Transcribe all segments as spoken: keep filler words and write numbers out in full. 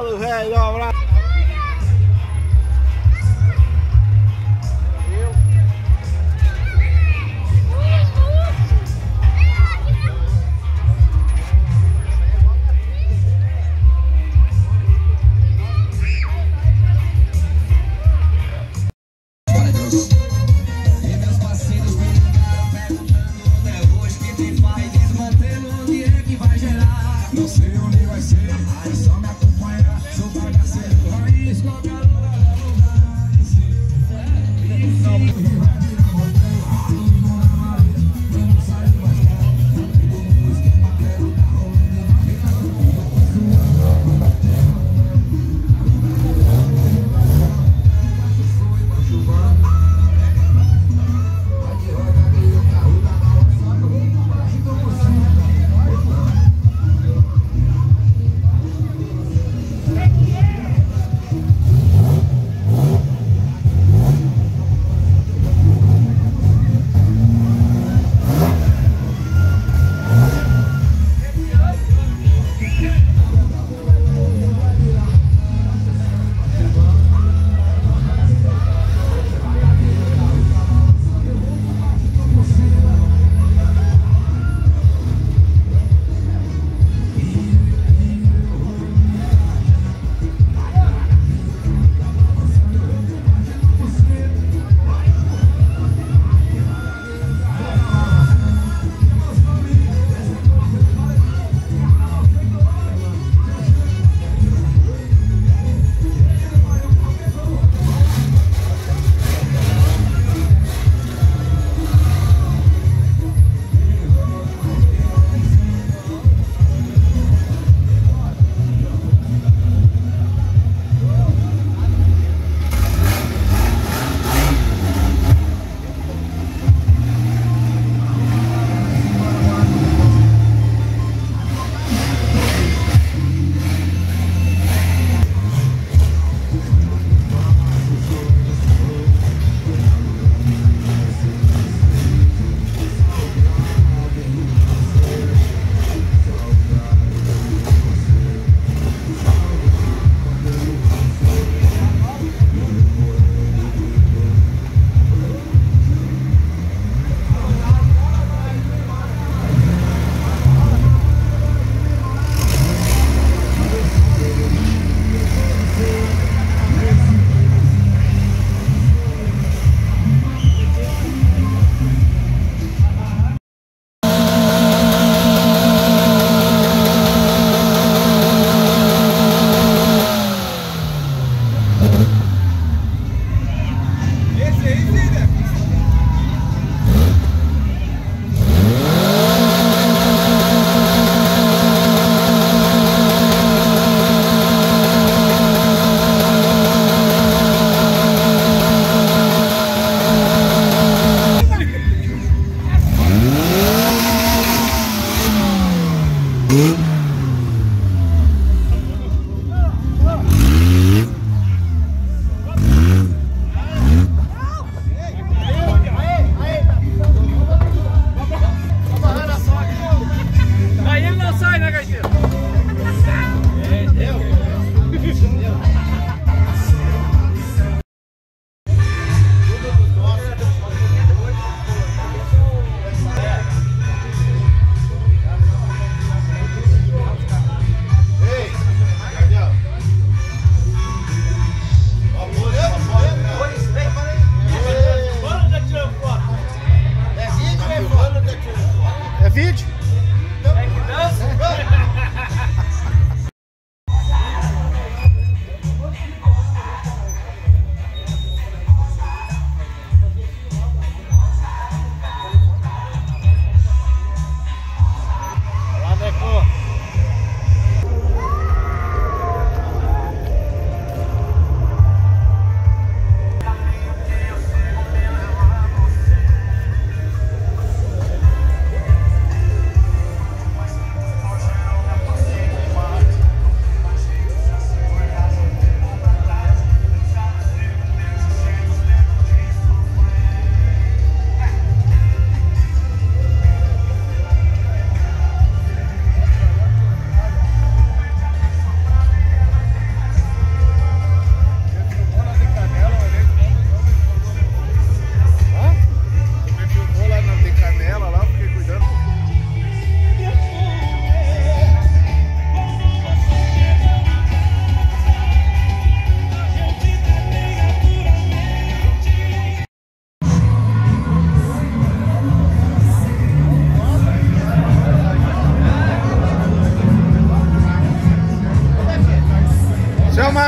Falo, velho, um abraço. Não sei onde vai ser, aí só me acompanha, sou bagaceiro.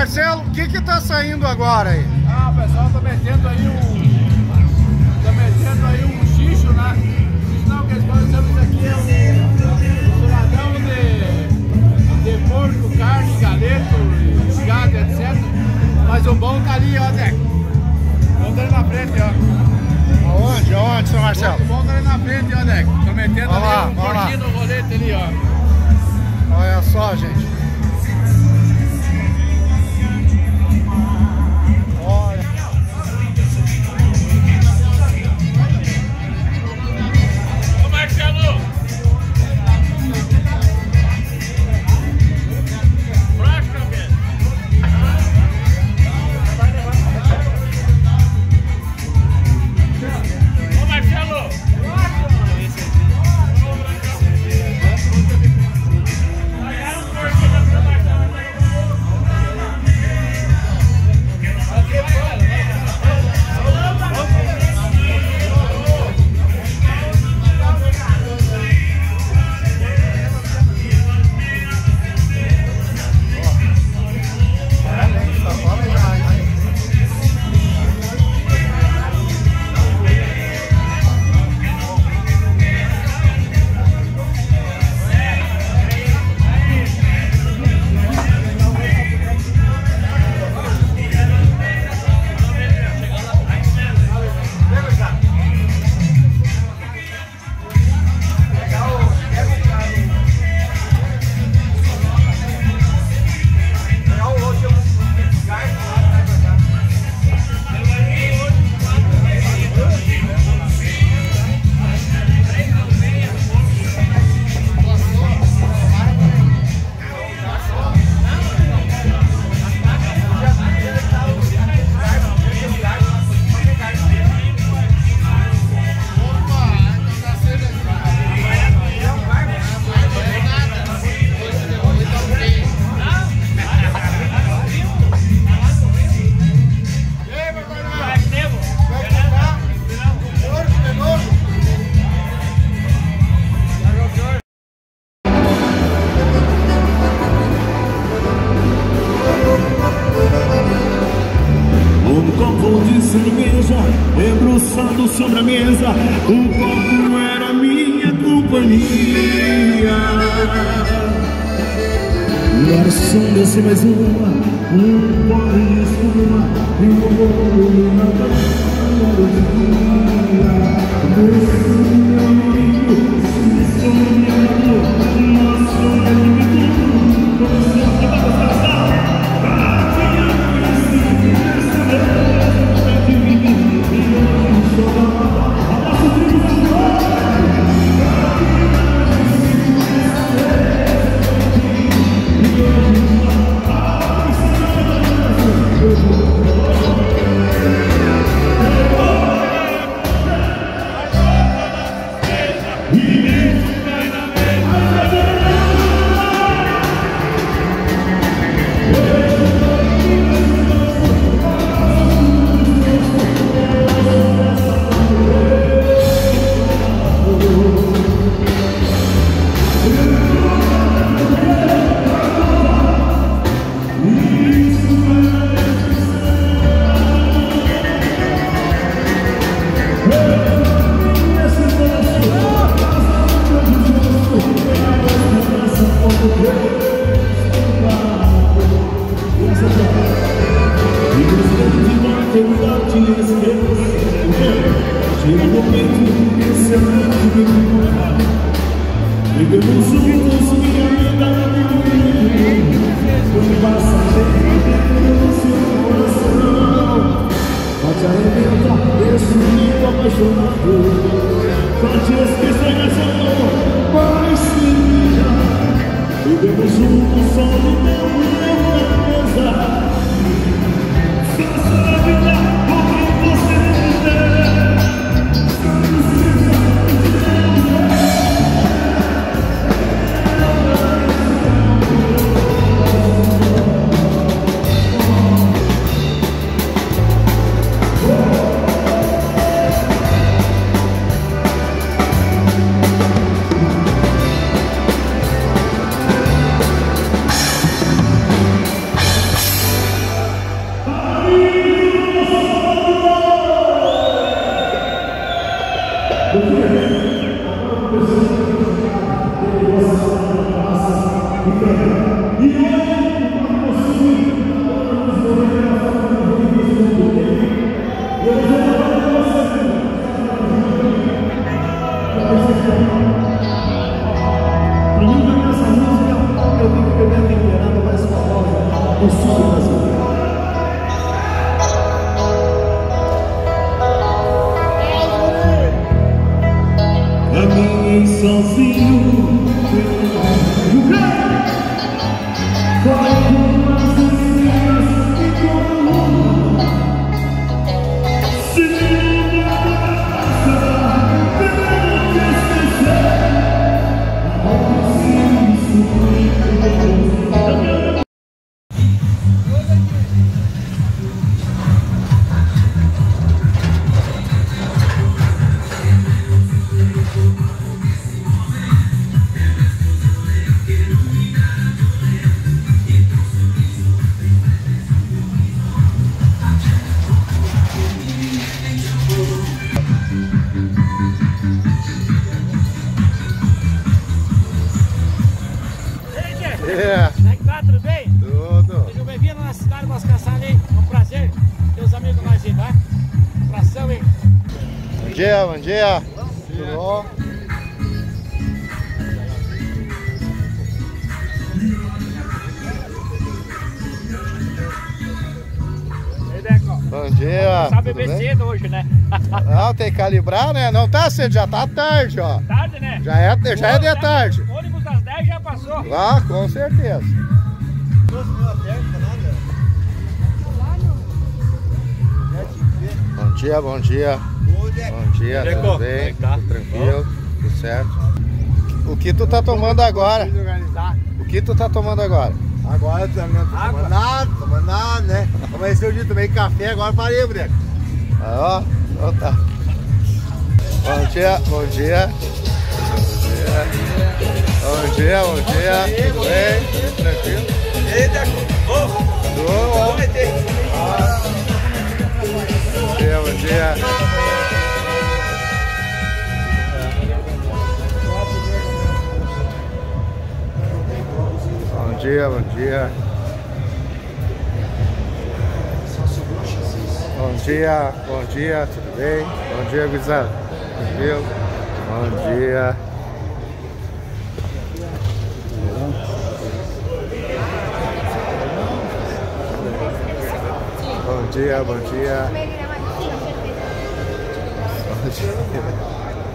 Marcelo, o que que tá saindo agora aí? Ah, o pessoal tá metendo aí um... Tá metendo aí um xixo, né? Xixo não, que eles podem saber isso aqui é um misturadão de... de porco, carne, galeto, gado, etcétera. Mas o bom tá ali, ó, Deco. O bom tá ali na frente, ó. Aonde? Aonde, seu Marcelo? O bom tá ali na frente, ó, Deco. Tá metendo Olha lá, ali um olha lá. porquinho no rolete ali, ó. Olha só, gente. Olha. Ô, Marcelo! Ô, Marcelo! Debruçado sobre a mesa, o copo era minha companhia. Garçom, desce mais uma, um copo de espuma e um bolo na banheira do dia. Desce meu amigo, se sou meu amigo, mas sou meu amigo, como se eu tivesse sozinho. Caminhei sozinho pelo lugar. Foi com as estrelas e com a lua. Se me abraçar, tenho que esquecer. Amor, se isso foi. É. Como é que tá? Tudo bem? Tudo. Sejam bem-vindos na cidade Vascaçada, hein? É um prazer ter os amigos com nós aí, tá? Um abração, hein? Bom dia, bom dia. Tudo bom? E aí, Deco? Bom dia. Sabe tudo beber bem? cedo hoje, né? Não, tem que calibrar, né? Não tá cedo, já tá tarde, ó. Tarde, né? Já é, já é de tarde. O ônibus das dez já passou. Ah, com certeza. Bom dia, bom dia. Bom dia, tudo bem? Tudo tranquilo, tudo certo. O que tu tá tomando agora? O que tu tá tomando agora? Agora eu também não tô tomando nada, tomando nada, né? Amanheceu o dia, tomei café, agora parei, boneco. Ah, ó, então tá. Bom dia, bom dia. Bom dia, bom dia. Tudo bem? Tudo tranquilo? Eita, Tudo bom? Bom dia, bom dia. Bom dia, bom dia. Bom dia, bom dia, tudo bem? Bom dia, gurizada. Tranquilo? Bom dia. Bom dia, bom dia. Bom dia.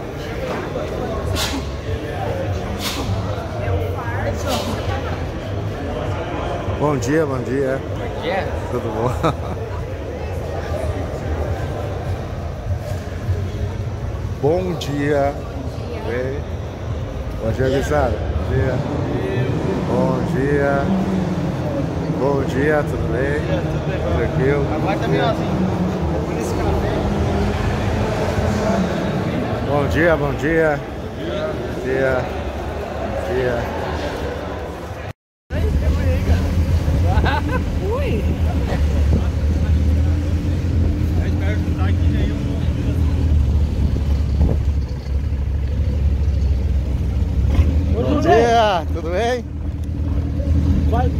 Bom dia, bom dia. Bom dia. Tudo bom? Bom dia. Bem? Bom dia, gurizada. Bom dia. Bom dia. Bom dia, tudo bem? Tranquilo? Agora tá melhorzinho. Bom dia, bom dia. Bom dia. Bom dia. Ui. Bom dia, tudo bem? Vai.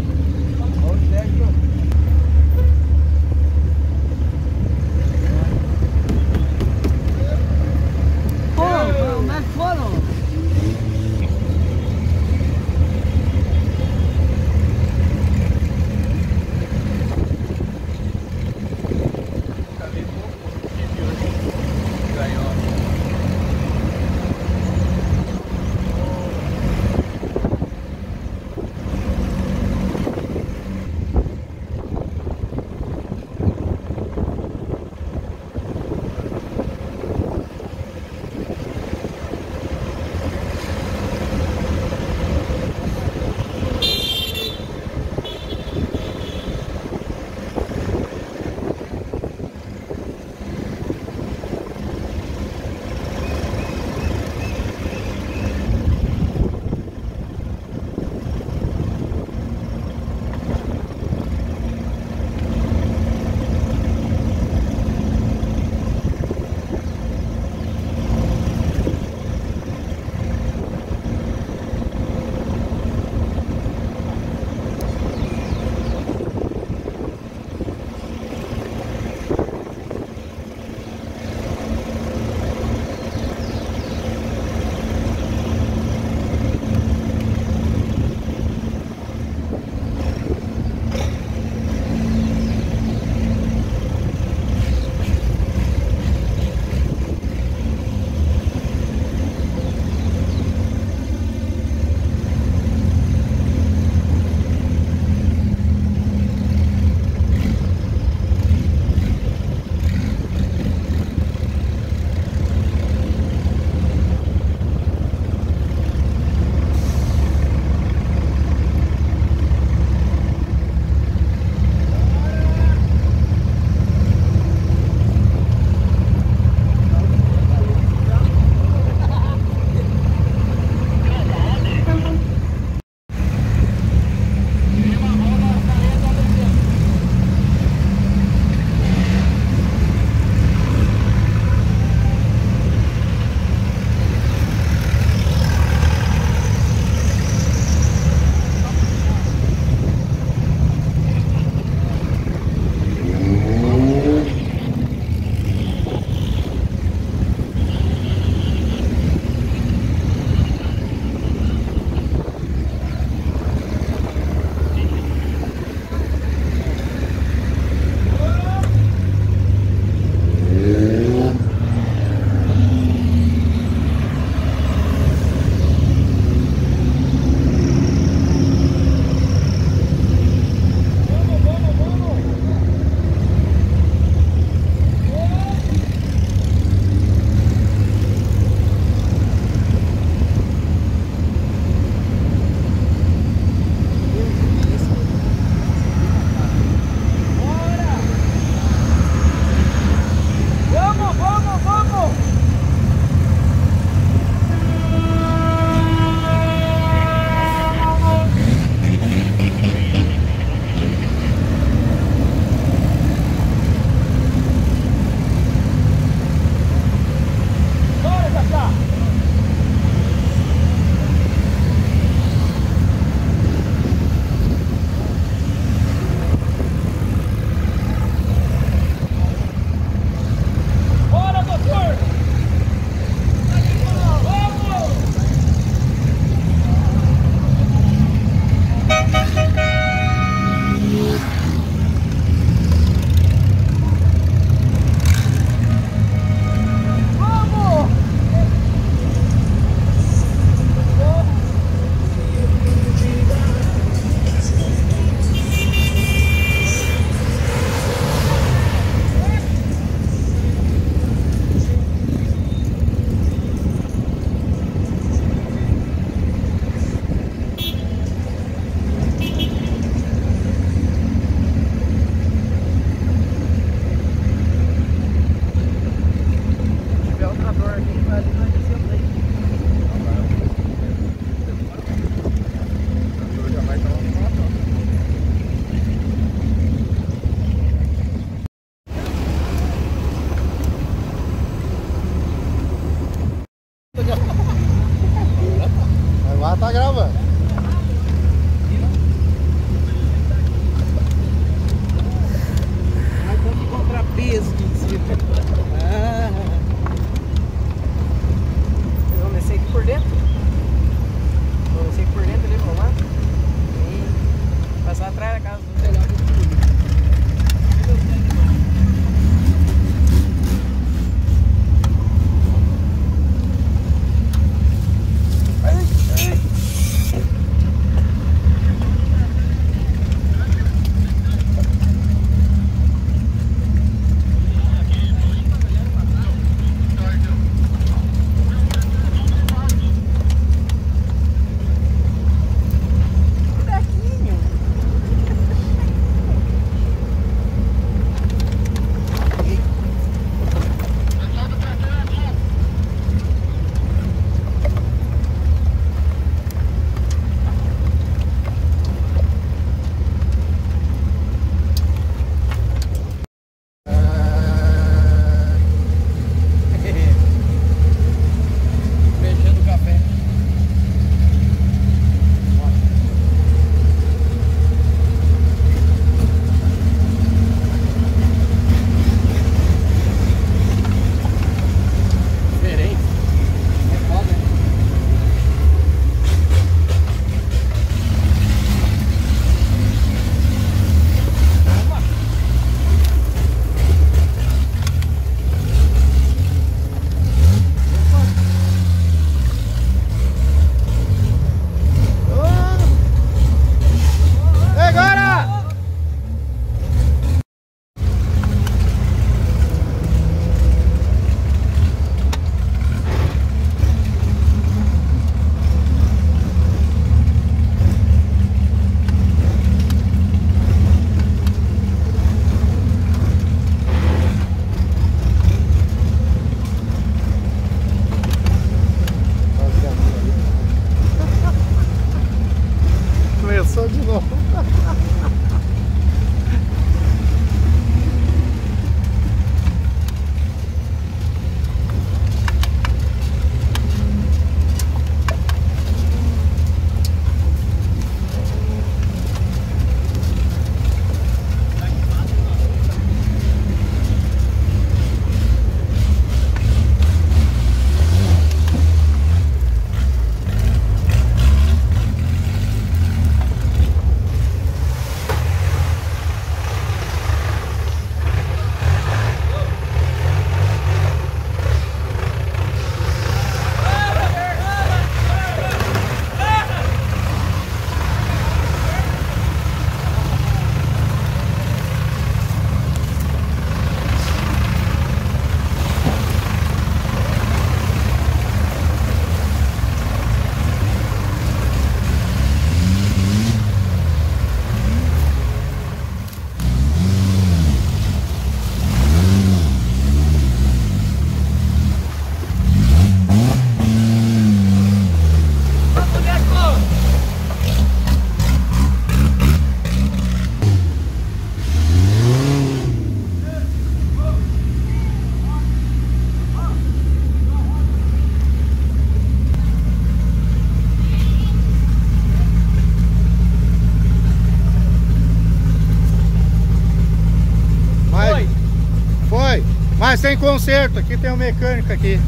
Mas tem conserto, aqui tem um mecânico aqui.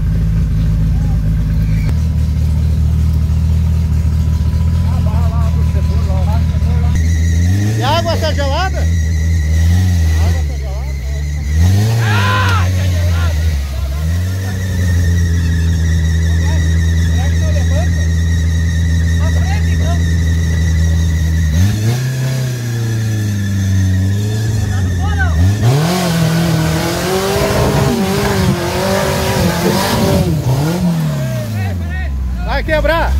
E a água tá gelada? A água tá gelada? Ah, tá gelado! Será que não levanta? Pra frente, então. Tá no porão. Vai quebrar!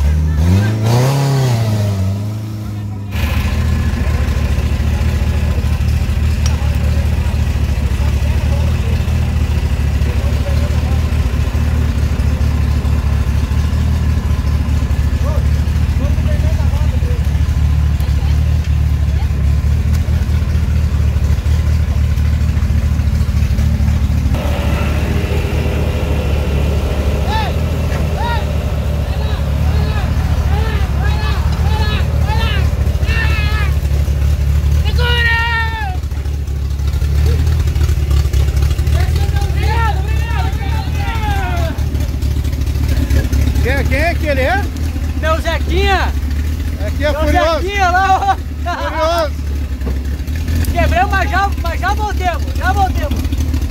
Quem é que ele é? Meu Zequinha! Aqui é Meu Furioso. Zequinha lá, ó. Furioso. Quebramos, mas já, mas já voltemos, já voltemos.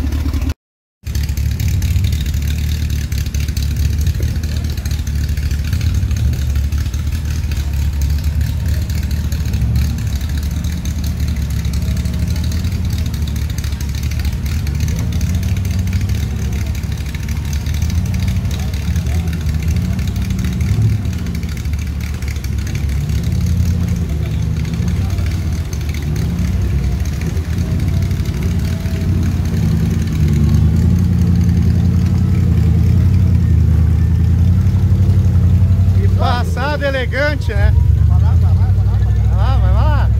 Passado elegante, né? Vai lá, vai lá, vai lá, vai lá.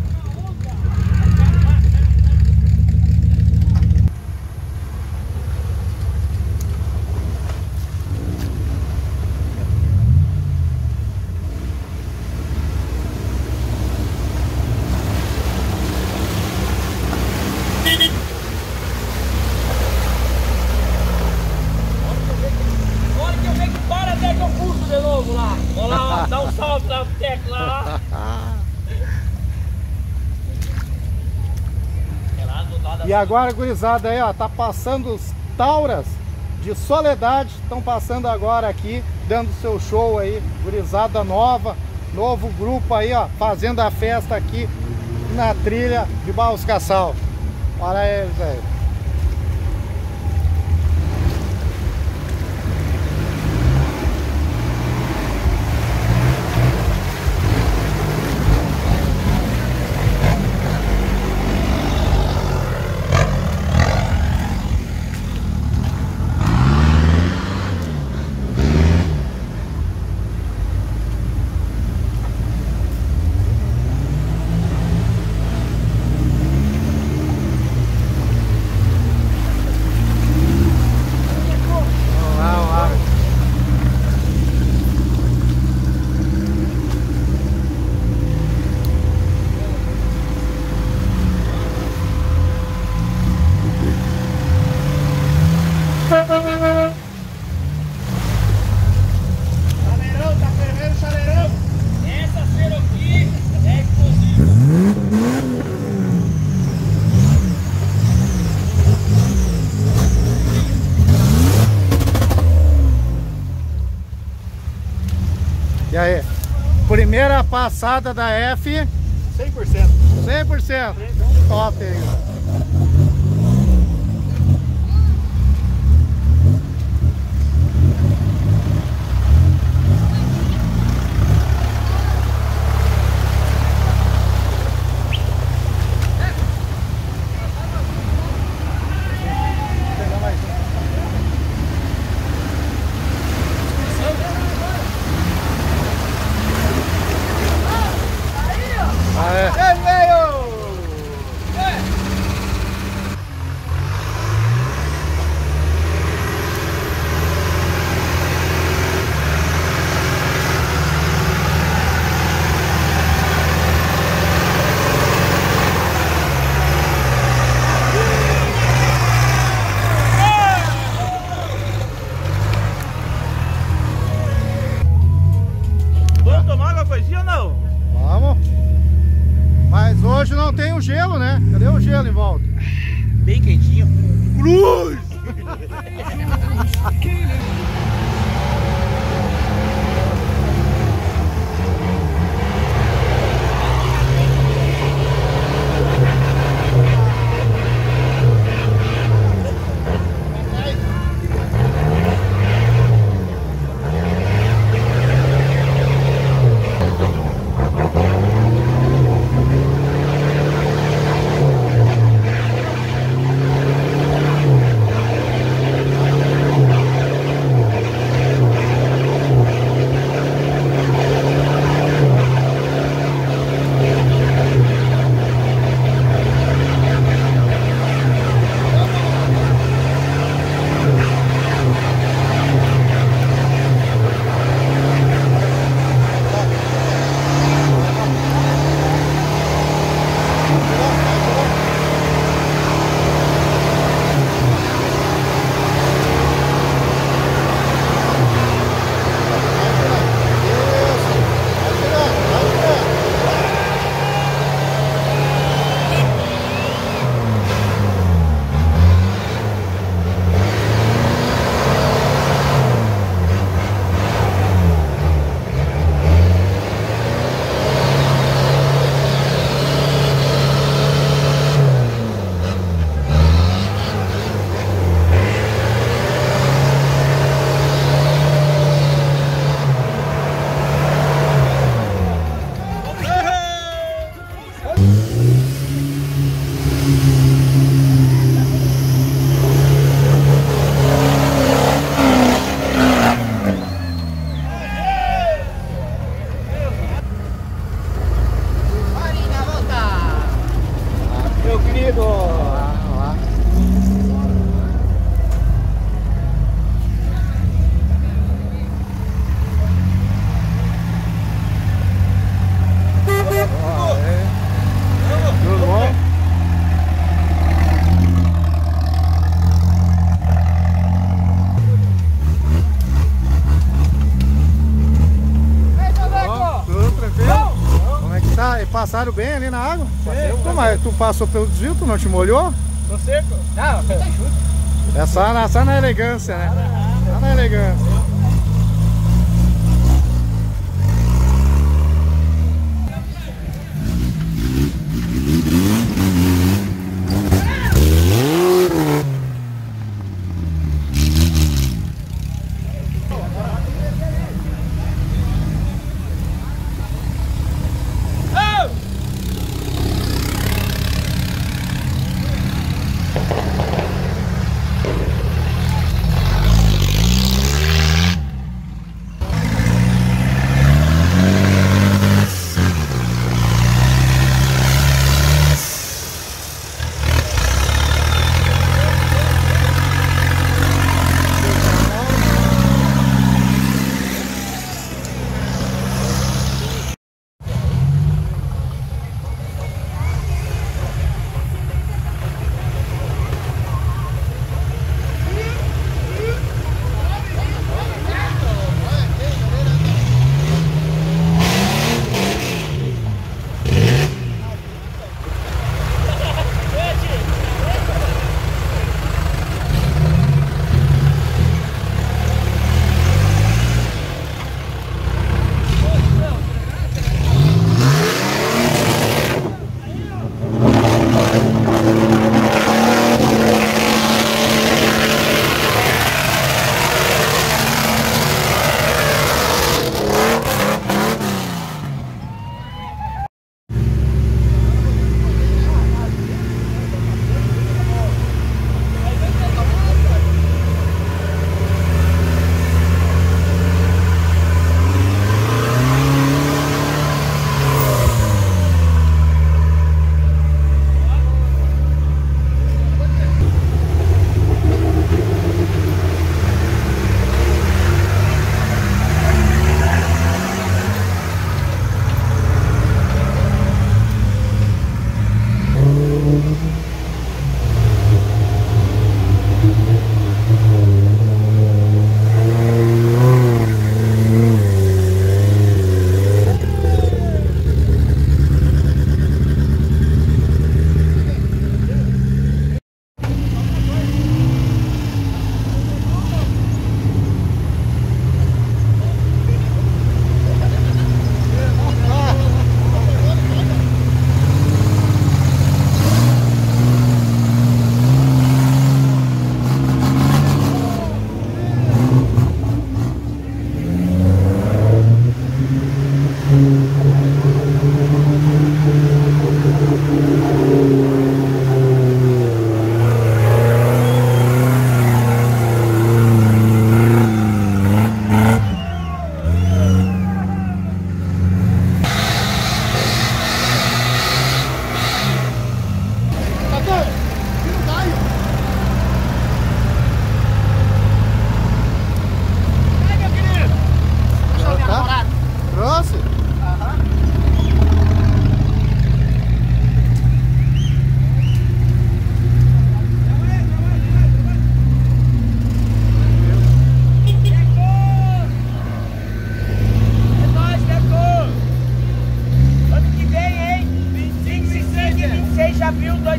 Olha que eu vejo que para até que eu curso de novo lá. Olha lá, ó, dá um salve lá pro teco lá. E agora, gurizada, aí, ó, tá passando os Tauras de Soledade, estão passando agora aqui, dando seu show aí, gurizada nova, novo grupo aí, ó, fazendo a festa aqui na trilha de Barros Cassal. Olha eles aí. Chaleirão, tá fervendo chaleirão. Essa Cherokee é explosiva. E aí? Primeira passada da F. cem por cento. cem por cento. Top aí. Ah, é. Ei, veio! bem quentinho. Cruz! Passaram bem ali na água? Passei, como é? Tu passou pelo desvio, tu não te molhou? Tô seco. Não, tá chuva. É só na, só na elegância, né? Só na elegância.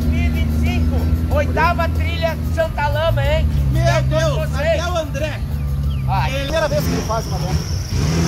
mil e vinte e cinco, oitava trilha Santa Lama, hein? Meu Deus, aqui é o André. Ai. É a primeira vez que ele faz uma dessa.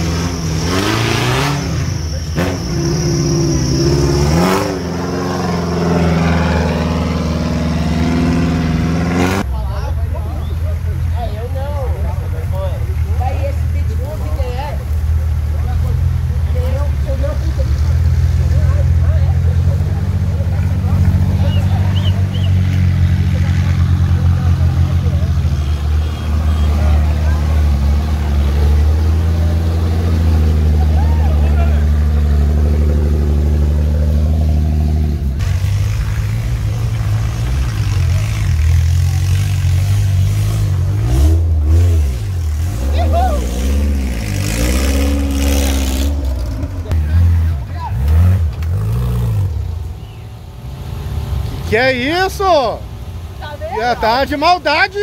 Que é isso? Tá vendo? Já tá de maldade.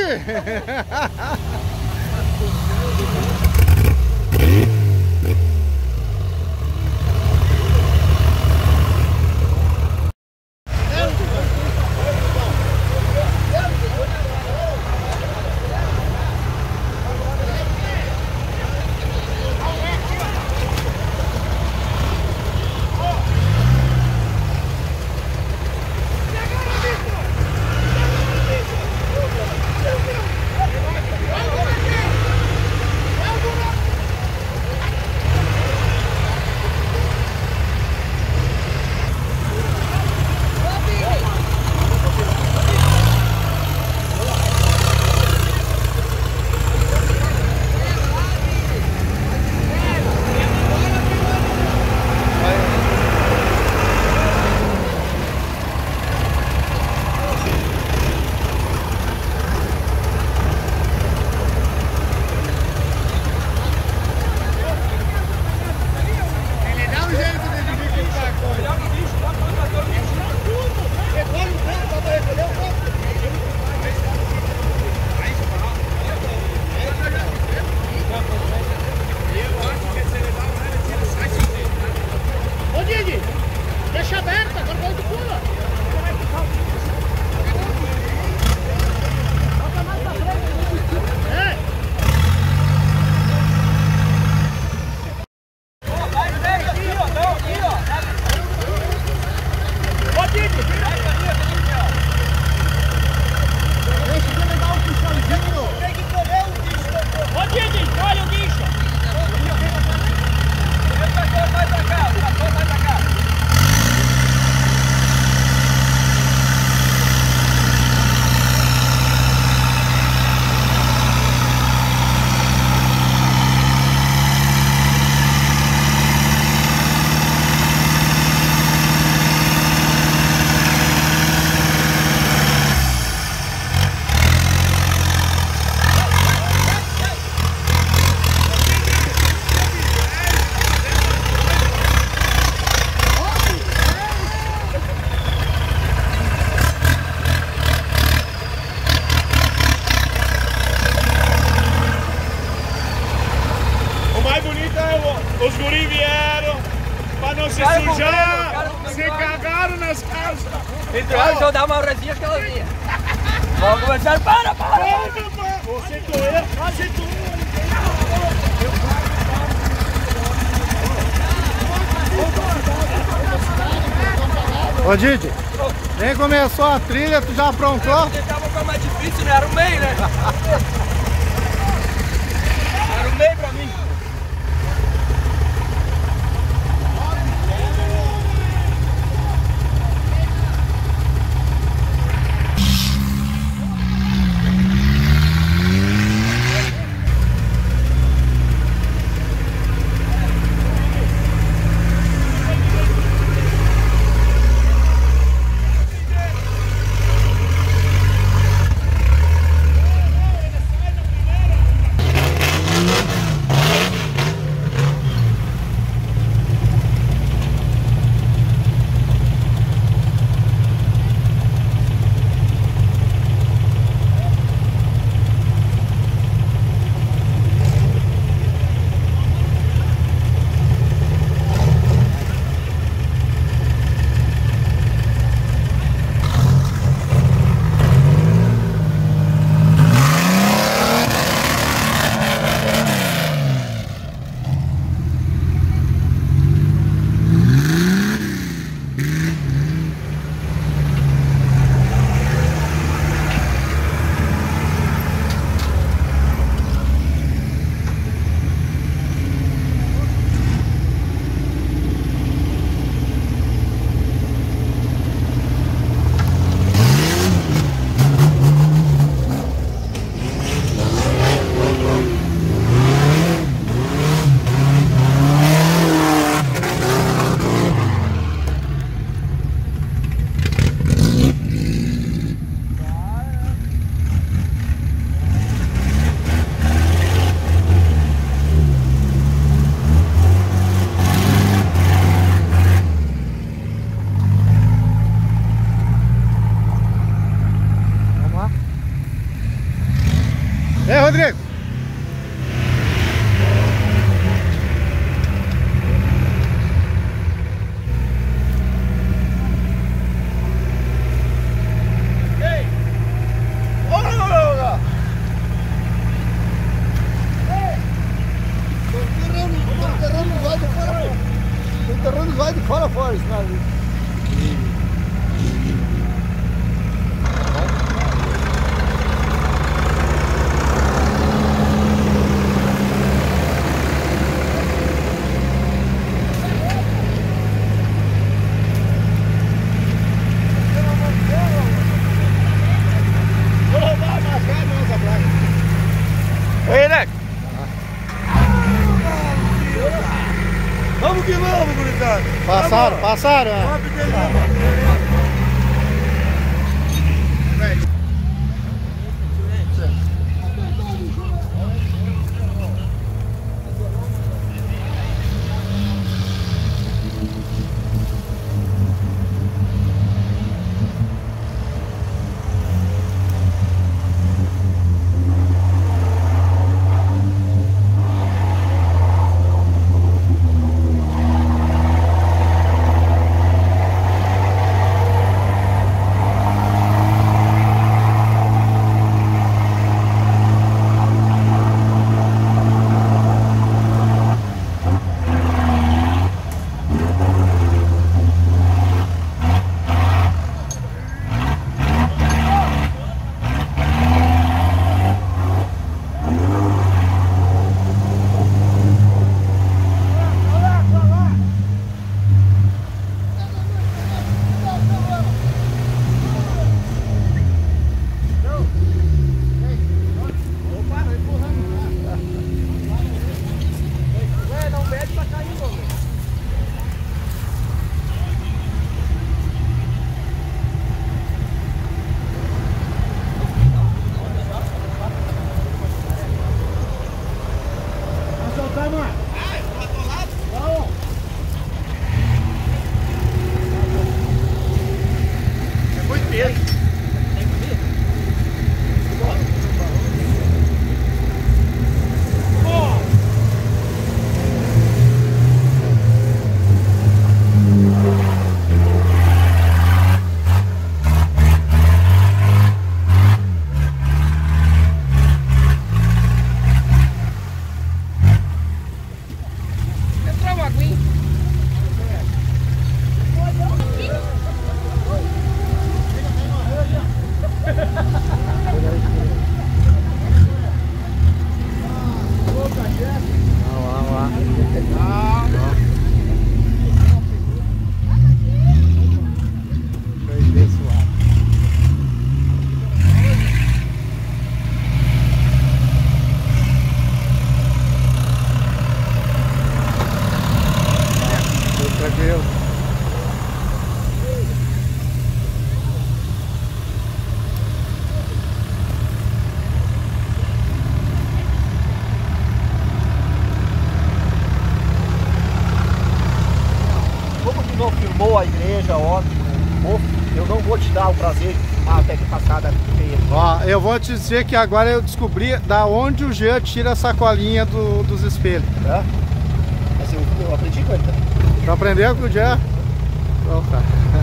Os guri vieram pra não se cara, sujar, cara, se cagaram nas calças. Então, deixa eu dar uma horazinha que ela vinha. Vamos começar, para, para! Você doeu, você doeu. Ô Didi, nem começou a trilha, tu já aprontou? Porque tava com a mais difícil, né? Era o meio, né? Era o meio pra mim. Rodrigo. Enterrando vai de fora fora, isso não é. Vamos que vamos, gurizada! Passaram, passaram, é. Não filmou a igreja, ótimo. Eu não vou te dar o prazer de filmar até que passada feia. Ó, eu vou te dizer que agora eu descobri da onde o Jean tira a sacolinha do, dos espelhos. É? Mas eu, eu aprendi com ele também. Já aprendeu com o Jean? Então tá.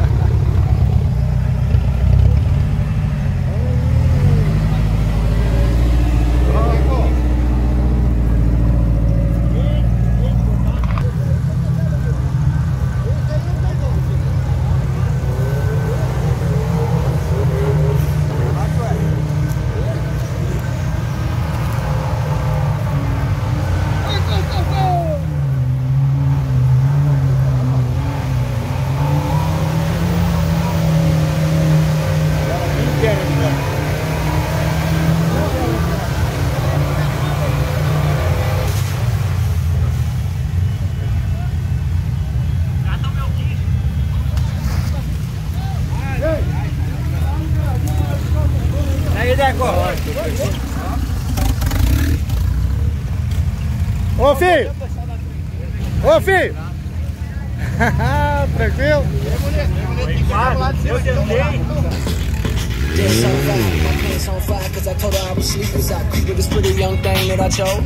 Ô filho! Ô filho! Tranquilo? Eu tentei. Yeah, so fat, my pants on fire, cause I told her I was sleep, cause I creep with this pretty young thing that I chose.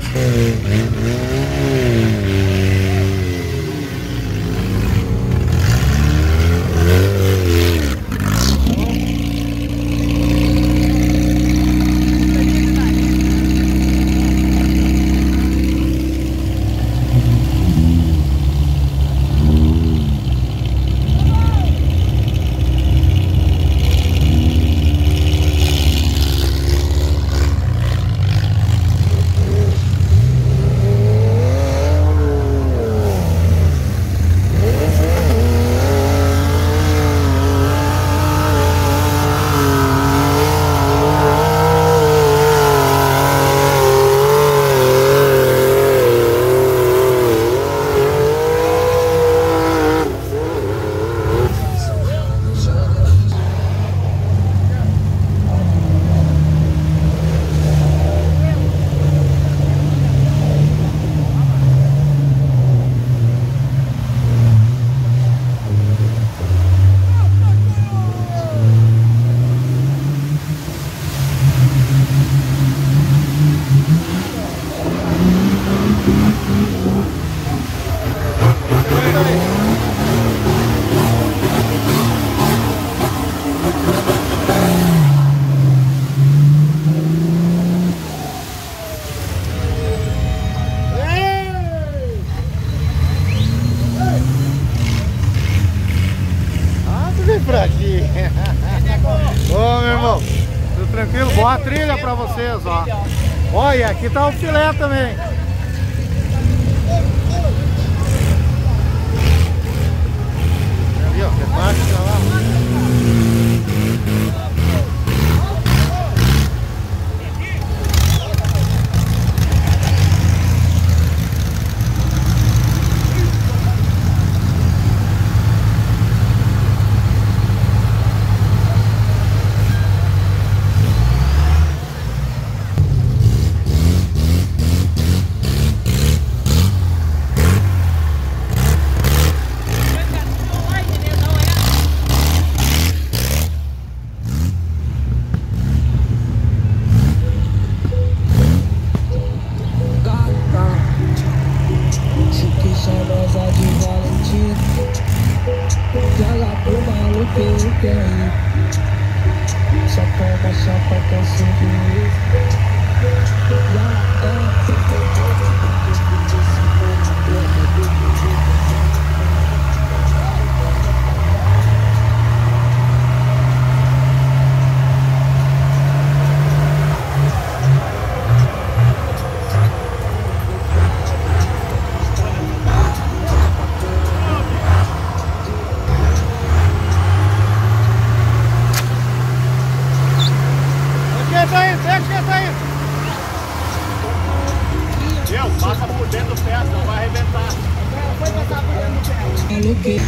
Ô, meu irmão, tudo tranquilo? Boa trilha pra vocês, ó. Olha, aqui tá o filé também. Ali, ó, reparte pra lá. Só toma chapa que eu sou Passa por dentro do pé, não vai arrebentar. Foi passar por dentro do pé.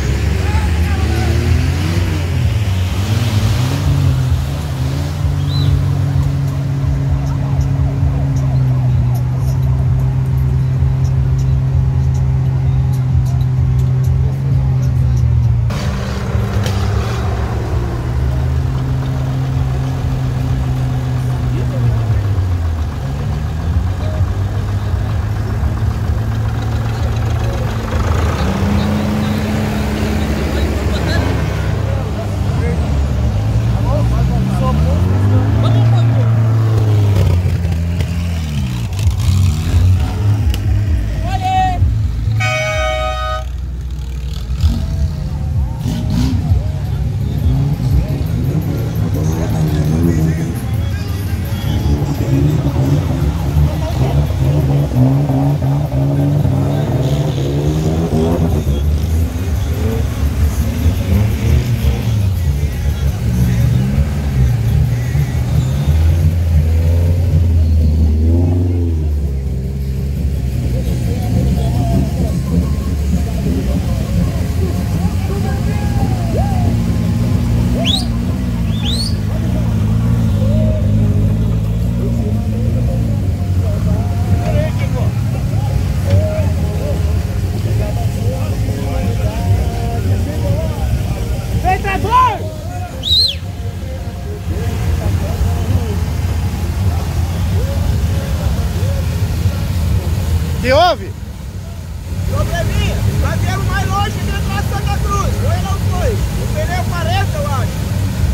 Que houve? Probleminha. Nós viemos mais longe que dentro de Santa Cruz. Foi ou não foi? O pneu quarenta, eu acho.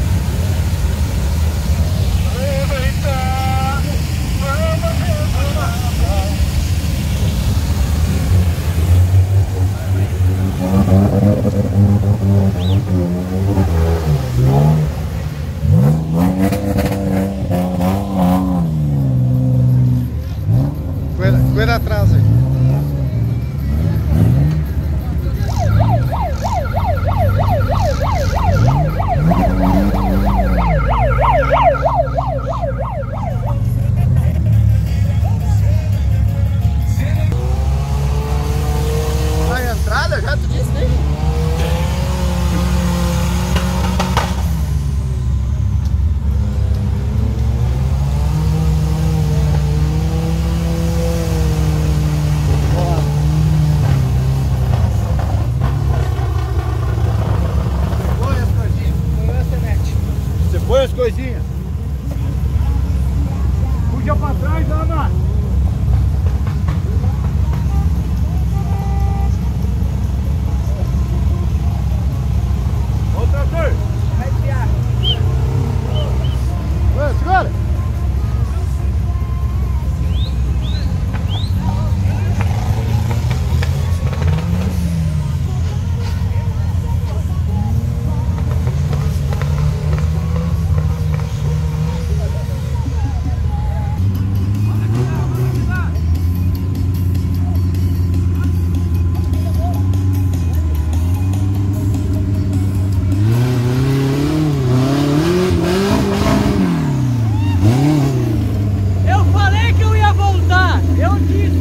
Cuida, cuida atrás aí. A entrada já, tu disse, né? Você põe as coisinhas. Puxa pra trás, Ana. Ô, trator. Vai tirar. Ô, segura! Eu falei que eu ia voltar. Eu disse.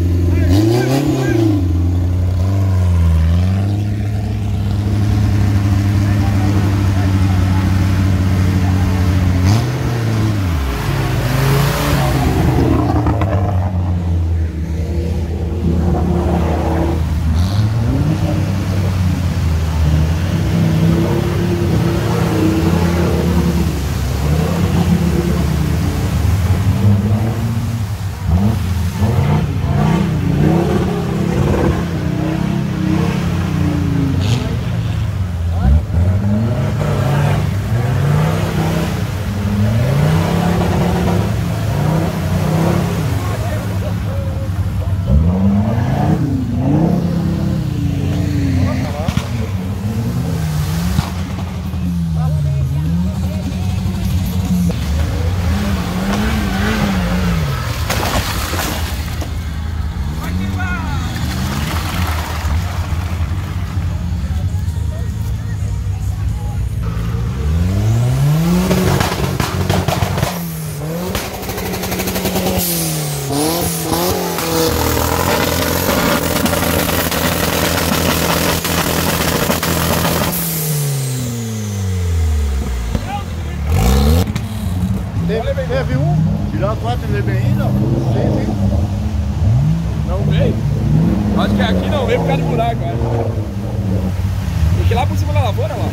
Teve, teve um? Tirar quatro ele bem ainda? Sim, sim. Não veio? Acho que aqui não veio por causa do buraco, acho. Porque lá por cima da lavoura, lá.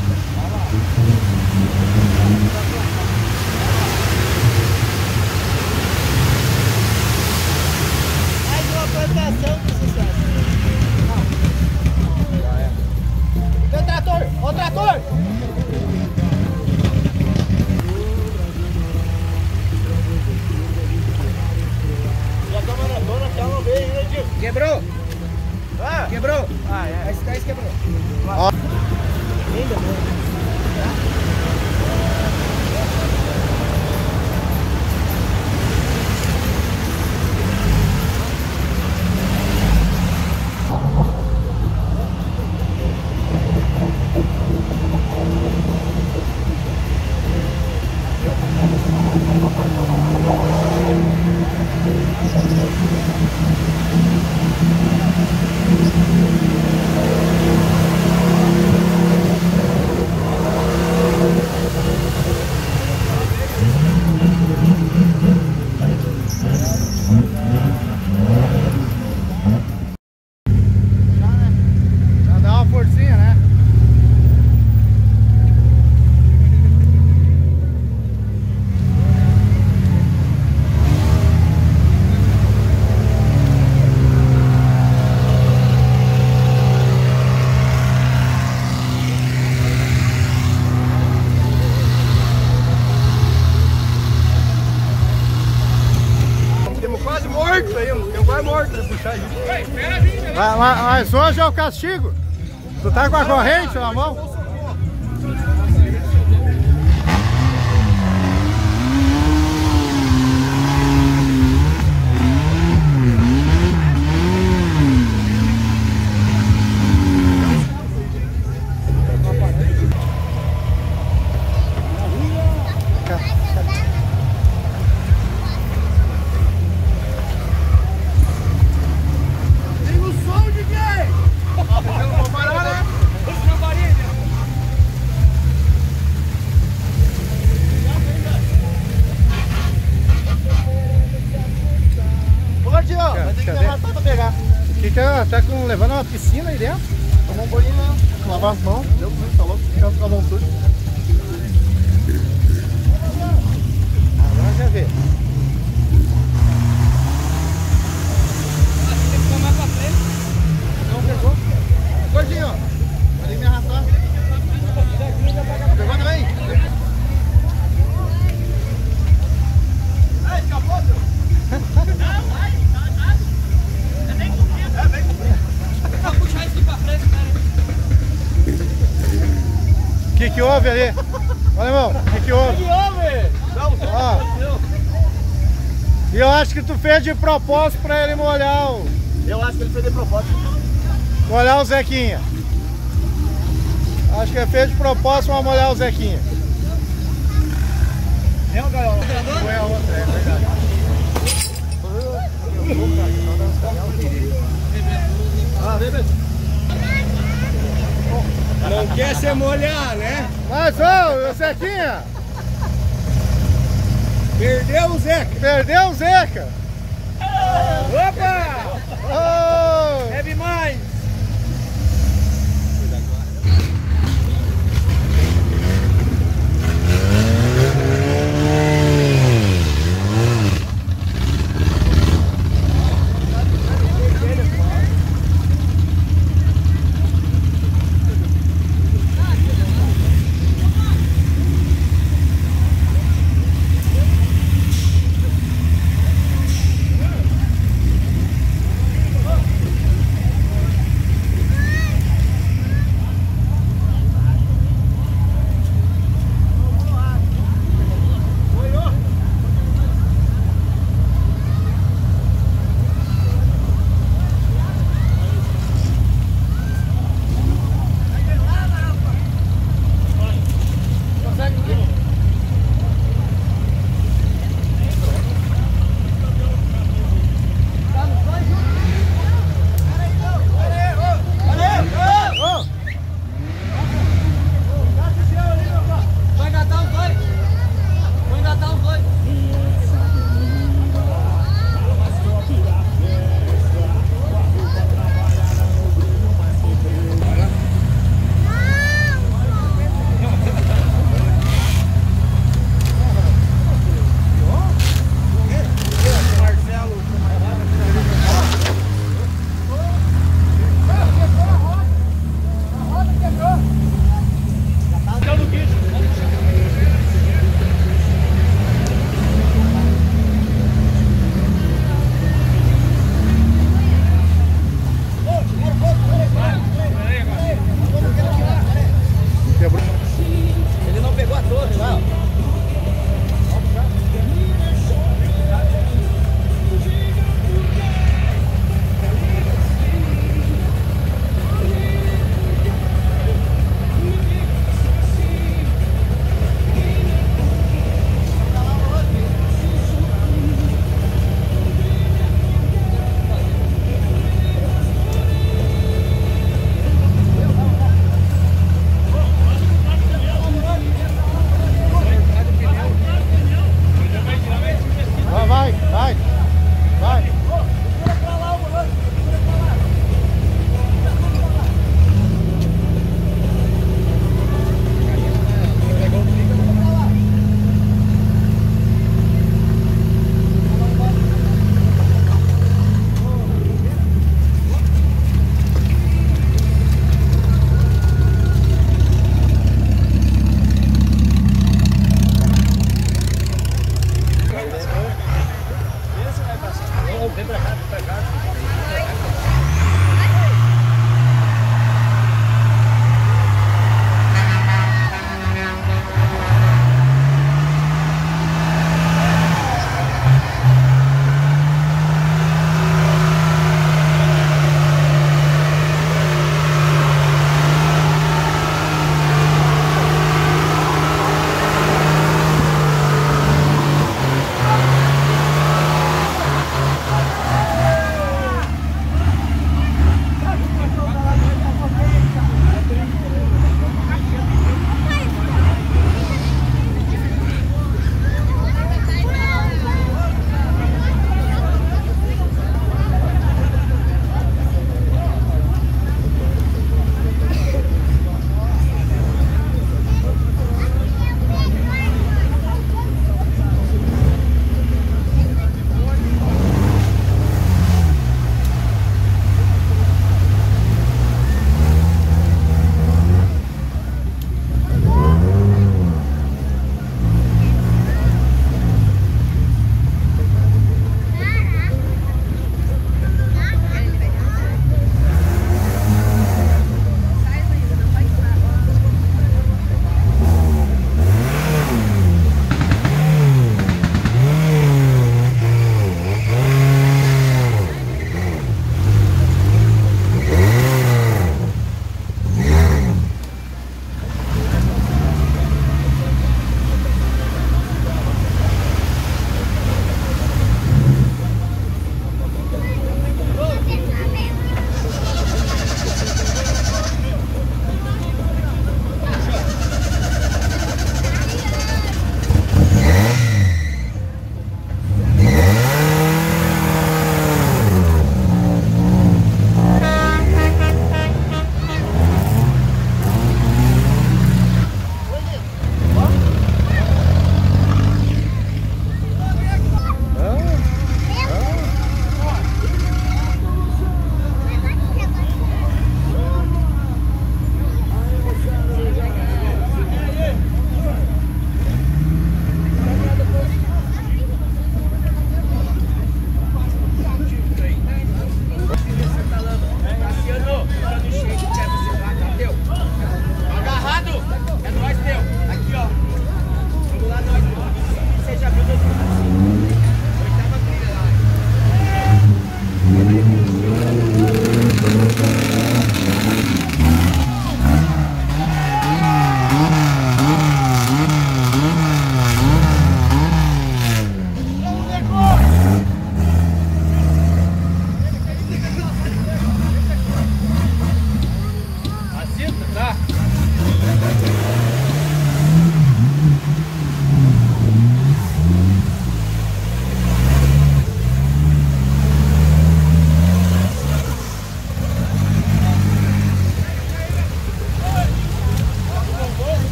Mais uma plantação de sucesso. Ô trator! Ô trator! E a câmera dona que ela não veio ainda, Diego. Quebrou? Ah, Quebrou? ah é. Esse daí quebrou. Ó. Ainda, né? morto aí, eu quase morto de puxar isso. Mas, mas, mas hoje é o castigo. Tu tá com a corrente na mão? Fica, tá com, levando uma piscina aí dentro. Tomar um banho, né? Lavar as mãos. Deus do céu, tá louco, ficando com a mão suja. Agora já vê. Não pegou. Gordinho, ó. Pode me arrastar. Pegou também? Ai, escapou, seu? Não, vai. O que que houve ali? Olha, irmão, o que que houve? O que houve? Ó, e eu acho que tu fez de propósito pra ele molhar o... Eu acho que ele fez de propósito. Molhar o Zequinha. Acho que ele fez de propósito pra molhar o Zequinha. É o gaiola. Foi a outra, é verdade. Ah, bebê. Não quer se molhar, né? Mas, ô, o Zequinha! Perdeu o Zeca. Perdeu o Zeca! Opa! Oh! Bebe mais!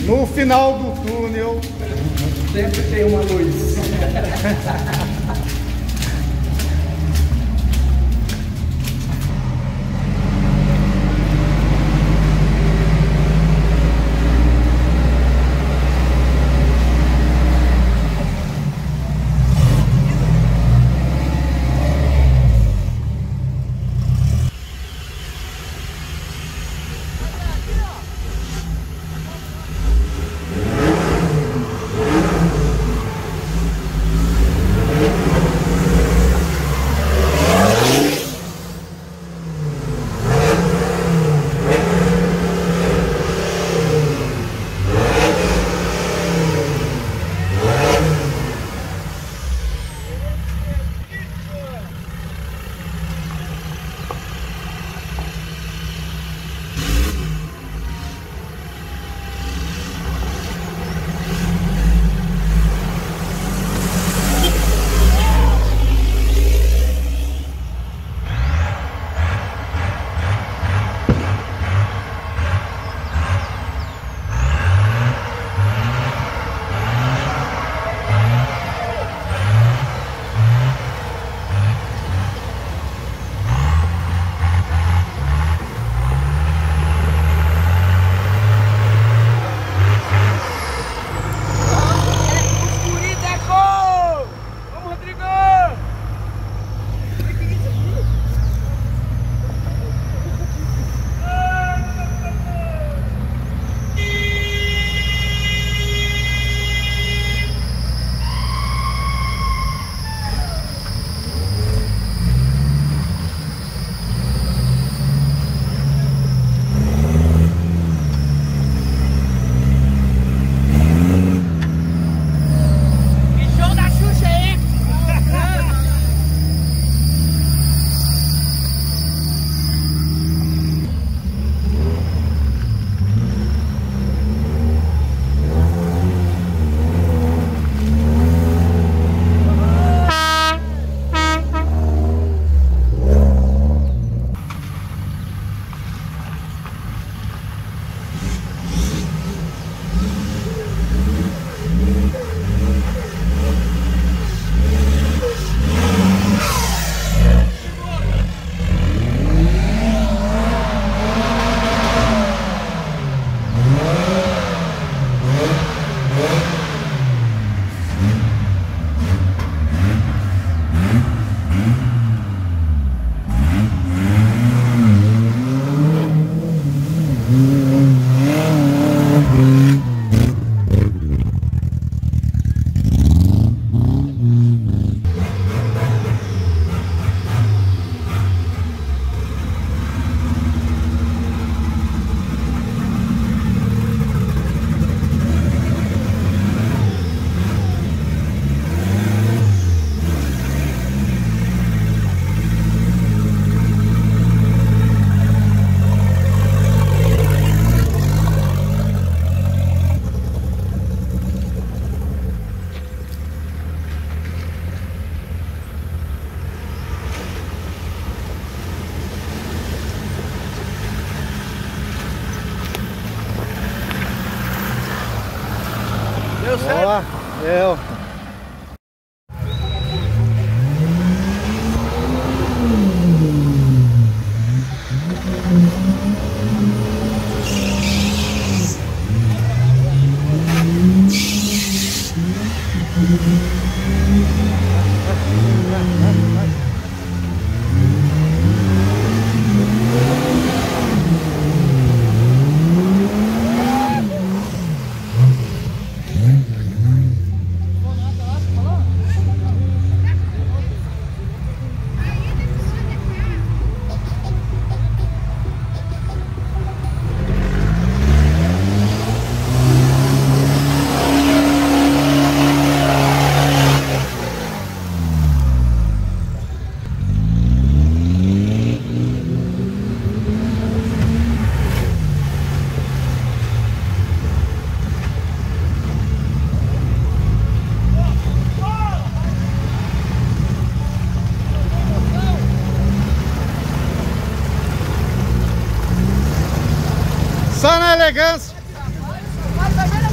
no final do túnel sempre tem uma luz. Deu certo? Ó, deu. Só na elegância.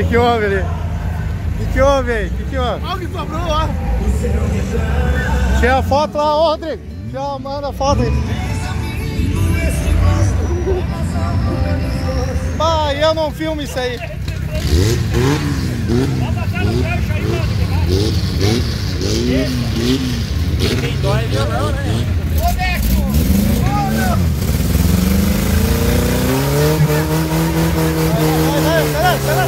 que houve ali? O que que houve aí? O que que houve? Olha o que sobrou, ó. Tira a foto lá, ô Rodrigo. Tira, manda a foto aí. Bah, eu não filmo isso aí. Quem dói é violão, né? Ô, Neco! Ô, meu! Vai, vai, vai, vai, vai,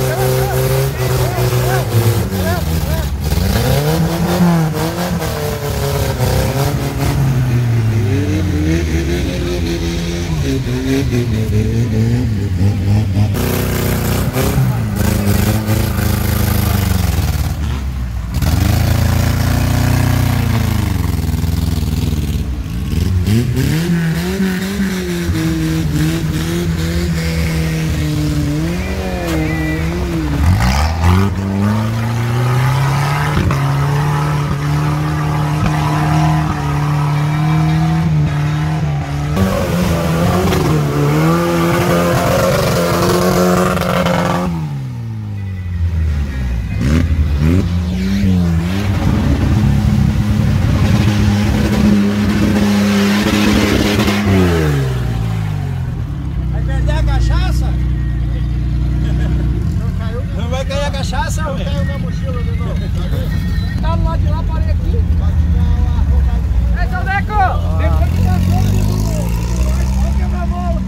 Vai perder a cachaça? Não vai cair a cachaça, velho? Caiu na mochila de novo. Tá do lado de lá, parei aqui. Ei, seu Neco! Depois que tá fome, vamos quebrar a bola.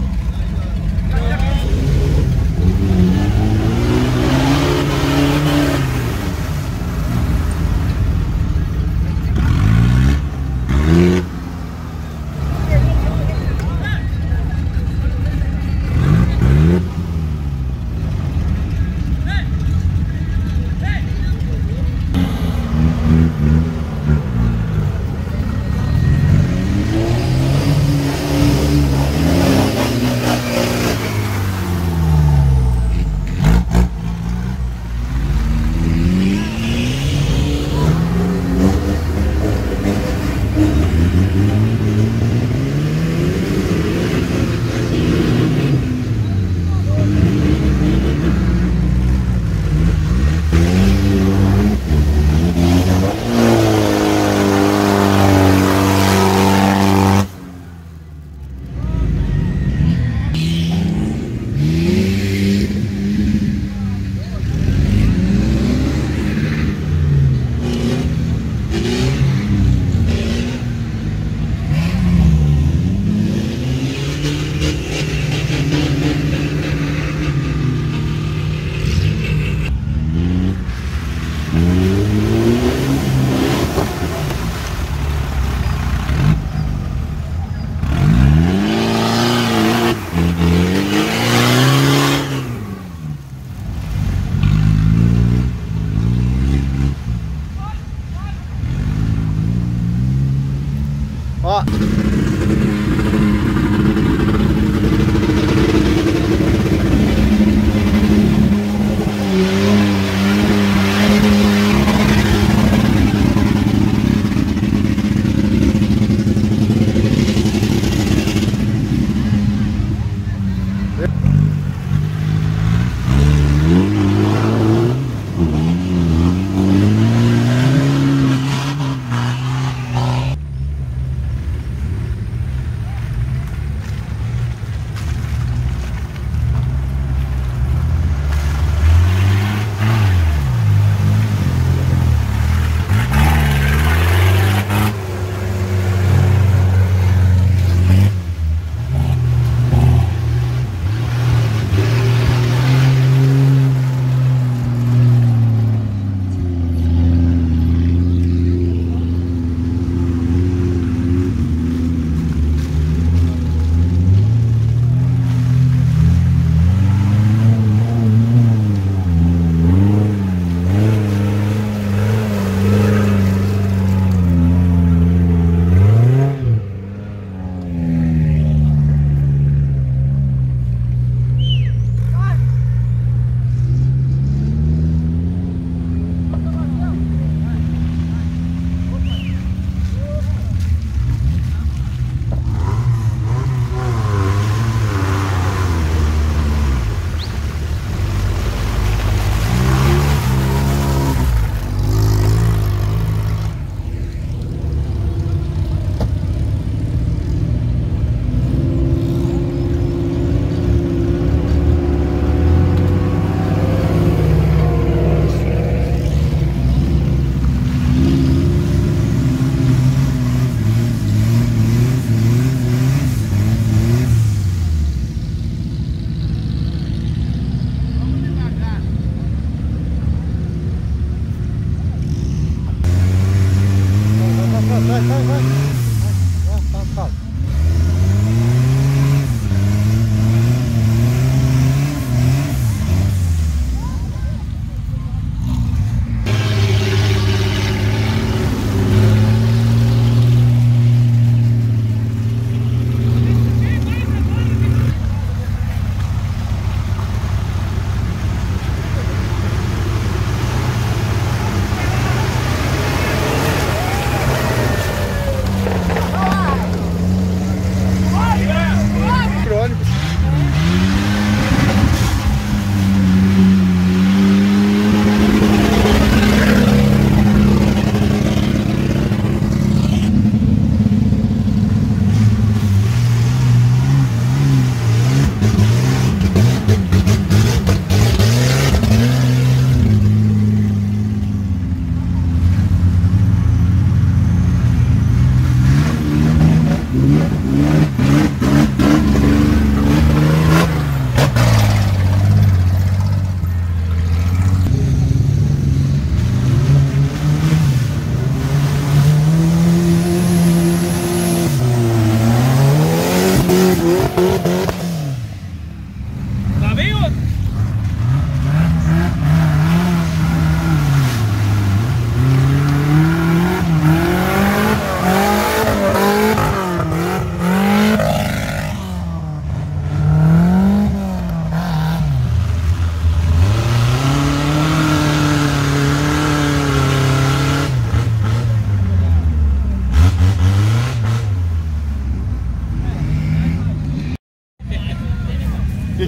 Ó.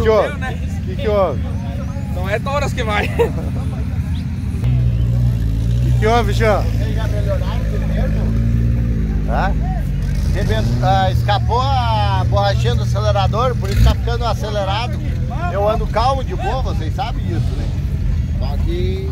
que houve? O né? que, que houve? Não é touras que vai. O que, que houve, João? Vocês já melhoraram mesmo? Tá? Ah, escapou a borrachinha do acelerador, por isso tá ficando acelerado. Eu ando calmo de boa, vocês sabem disso, né? Só que...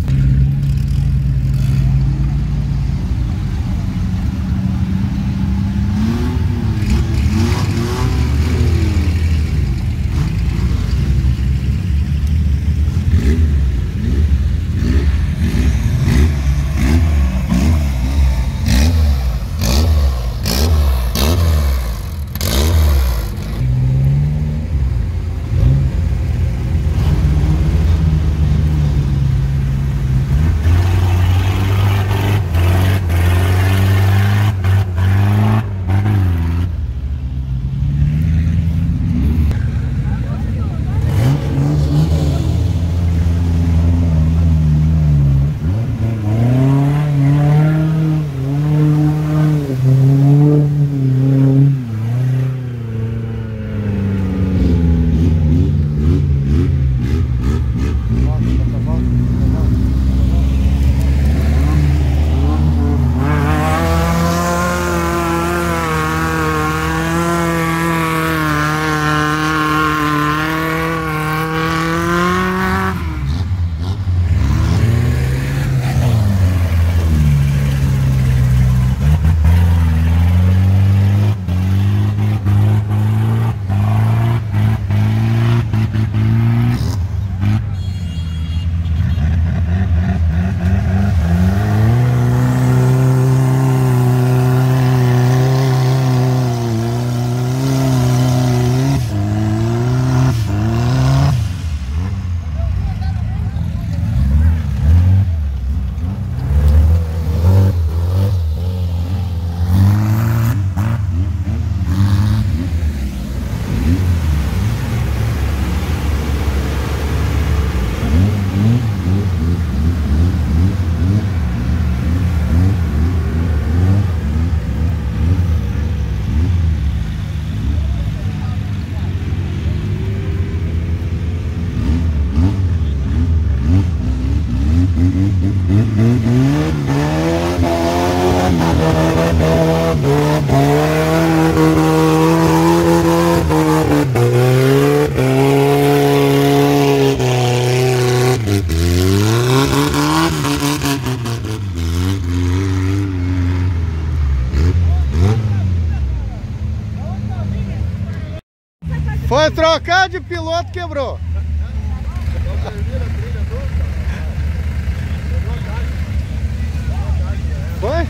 Foi trocar de piloto, quebrou. Foi?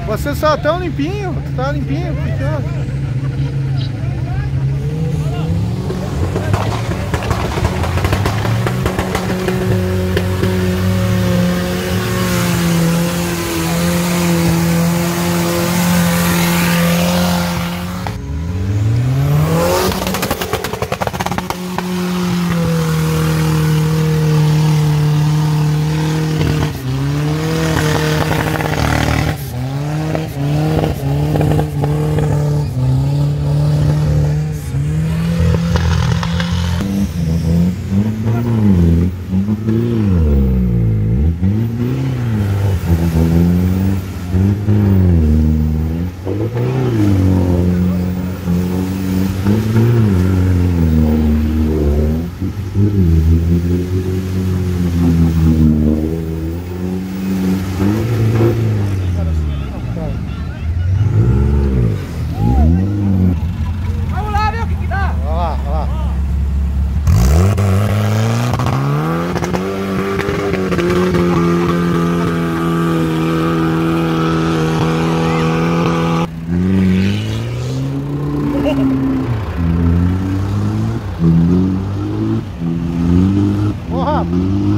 Você só tão limpinho, tu tá limpinho, ficando. Vamos lá ver o que que dá. Olha lá, olha lá. Ô, Rafa.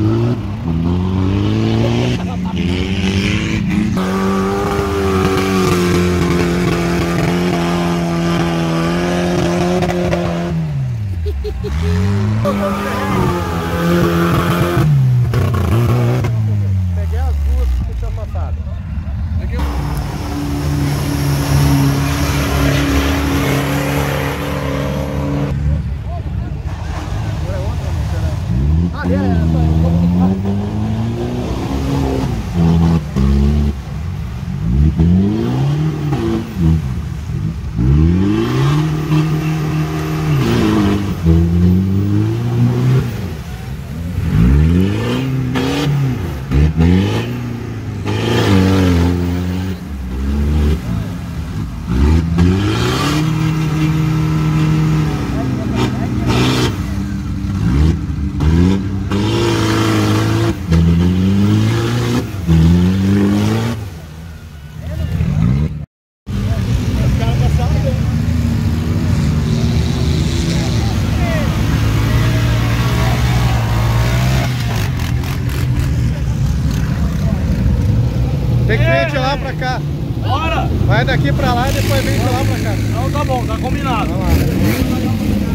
Peguei as duas que tinha passado. Ali é, Tem que vir de lá pra cá. Bora! Vai daqui pra lá e depois vem de lá pra cá. Então tá bom, tá combinado. Vamos lá.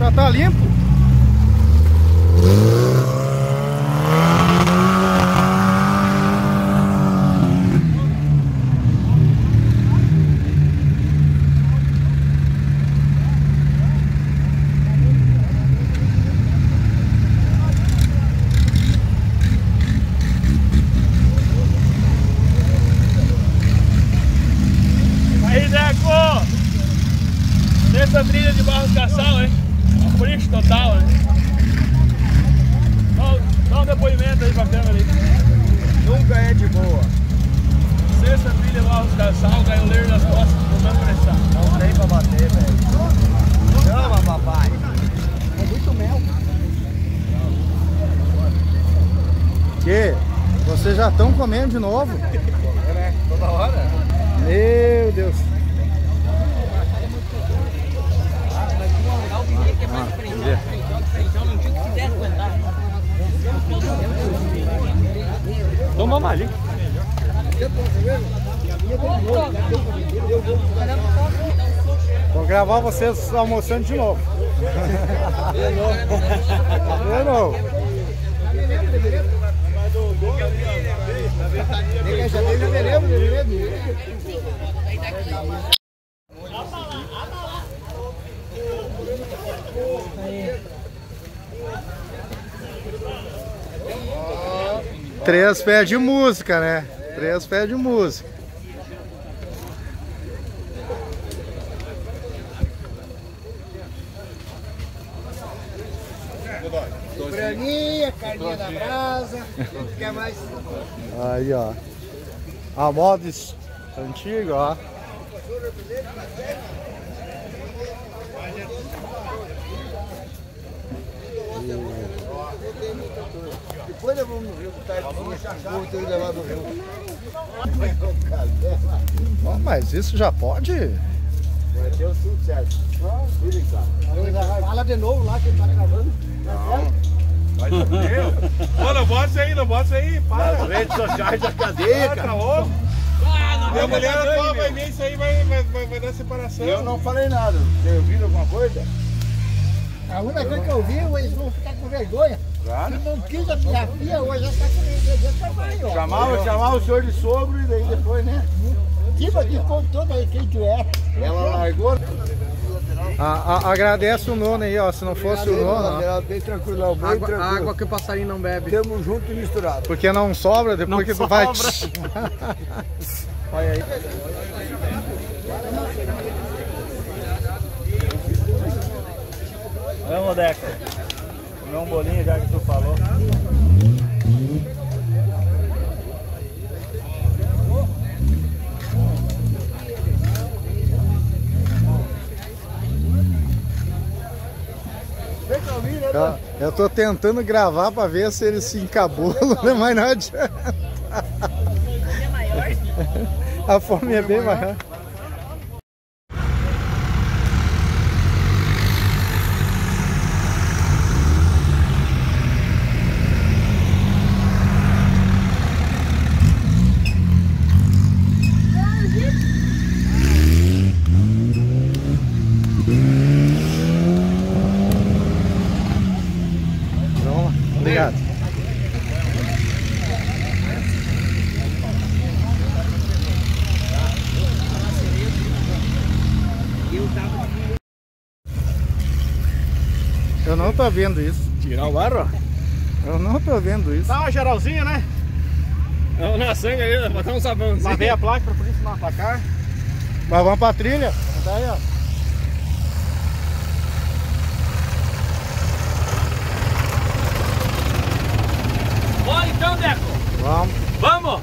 Já tá limpo. Essa trilha de Barros Cassal, hein? Capricho total, hein? Dá, dá um depoimento aí pra câmera ali. Nunca é de boa. Sexta trilha Barros Cassal, ganhou o ler das costas, mandando prestar. Não tem pra bater, velho. Chama, papai. É muito mel. Que? Vocês já estão comendo de novo? É, né? Toda hora. Meu Deus. Toma mais, hein? Vou gravar vocês almoçando de novo. De novo. De novo. Três pés de música, né? Três pés de música. Braninha, carninha da brasa. Quer mais? Aí, ó. A moda antiga, ó. Depois nós vamos no rio, tá? Vou ter que levar do rio. Ó, mas isso já pode? Vai ter tudo certo. Fala de novo lá que ele tá gravando. Vai saber. Pô, não bota isso aí, não bota isso aí. Para. As redes sociais da cadeia, cara. Tá louco? Minha mulher atual vai ver isso aí, vai, vai, vai, vai dar separação. Eu não falei nada. Vocês ouviram alguma coisa? A única coisa que eu vi, eles vão ficar com vergonha. Claro. Se não quis a minha filha, hoje já está com vergonha. Chamava, chamava o senhor de sogro e daí depois, né? Tipo aqui contou daí quem tu é. Ela largou. A, a, agradece o nono aí, ó. Se não fosse o nono, ó. Ela bem tranquilo, bem Água, tranquilo. água que o passarinho não bebe. Tamo junto e misturado. Porque não sobra depois Não que tu sobra. vai. Olha aí. Vamos, Deca. Comer um bolinho já que tu falou. Eu, eu tô tentando gravar pra ver se ele se encabulam, né? Mas não adianta. A fome é bem maior. Obrigado. Eu não tô vendo isso. Tirar o barro? Eu não tô vendo isso. Dá uma geralzinha, né? Vamos na sangue ali, botar um sabão. Lavei a placa pra polícia não placar. Mas vamos pra trilha. Tá aí, ó. Bora então, Deco! Vamos. Vamos!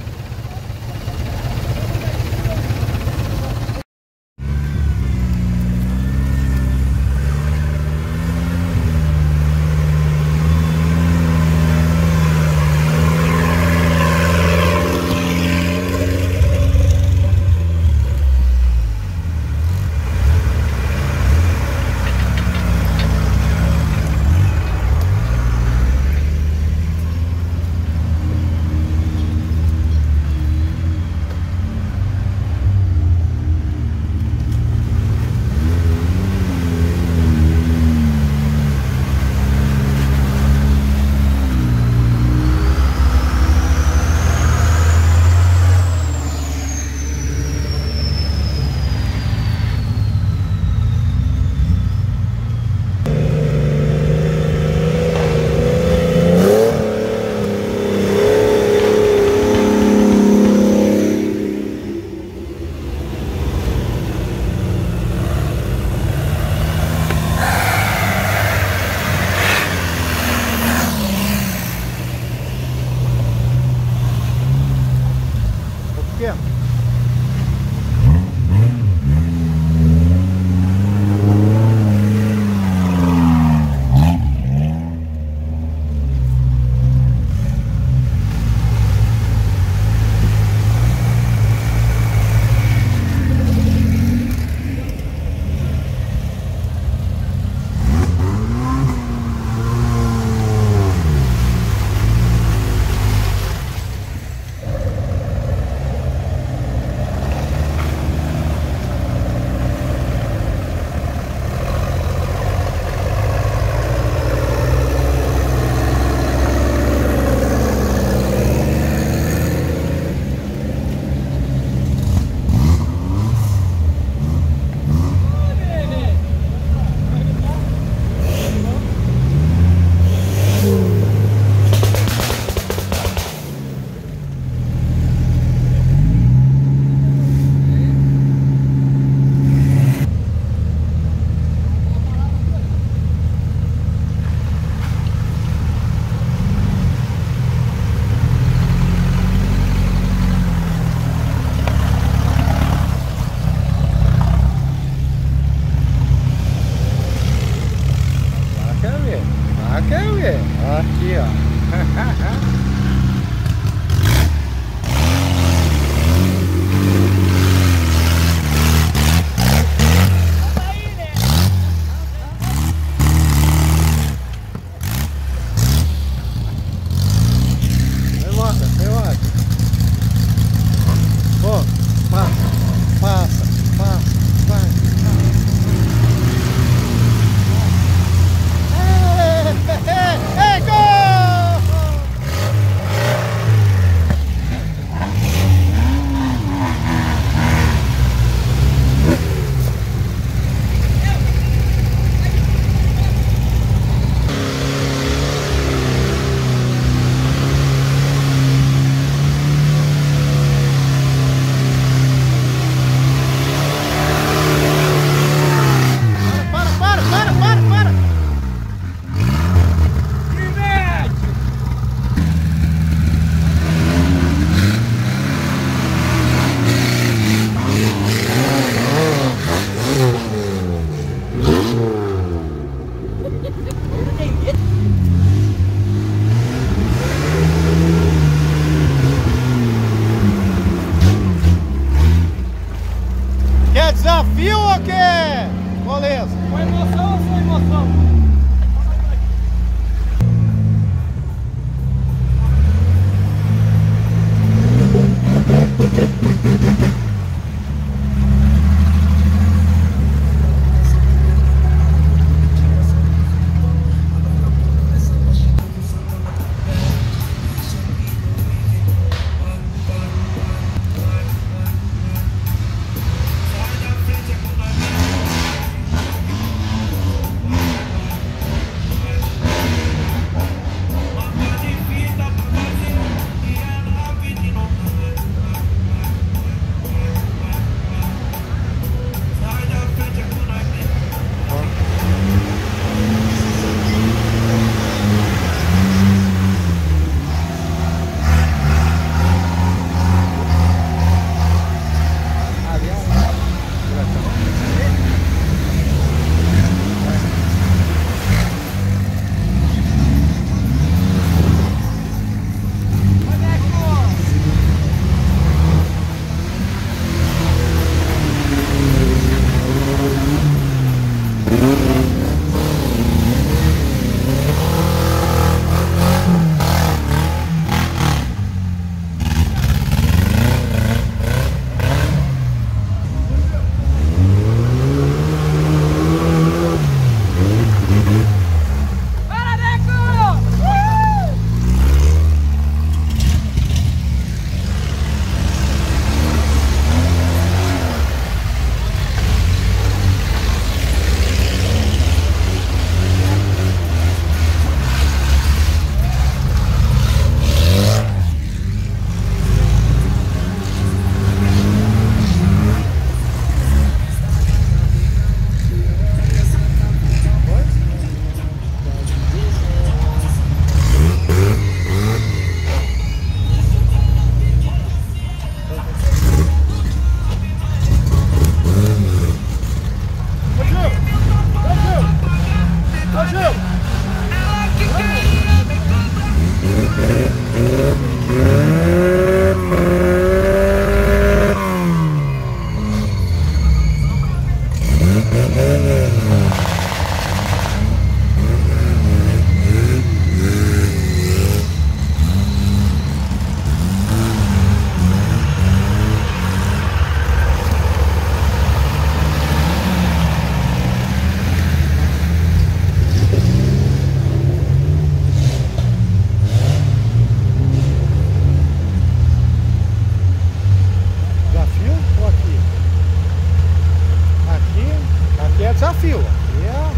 Desafio. Yeah.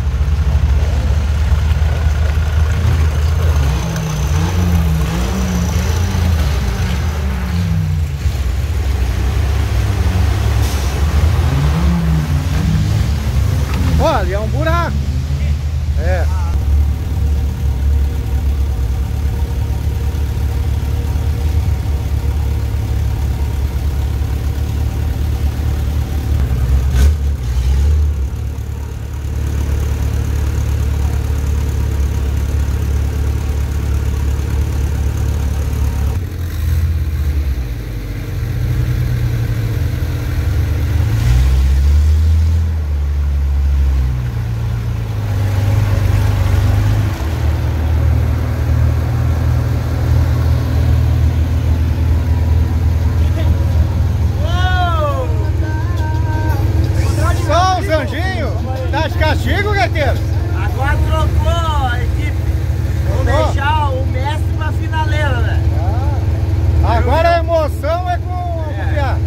Olha, é um buraco. É. Castigo, gaiteiro? Agora trocou a equipe. Vou deixar o mestre pra finaleira, né? Ah, agora a emoção é com o piá.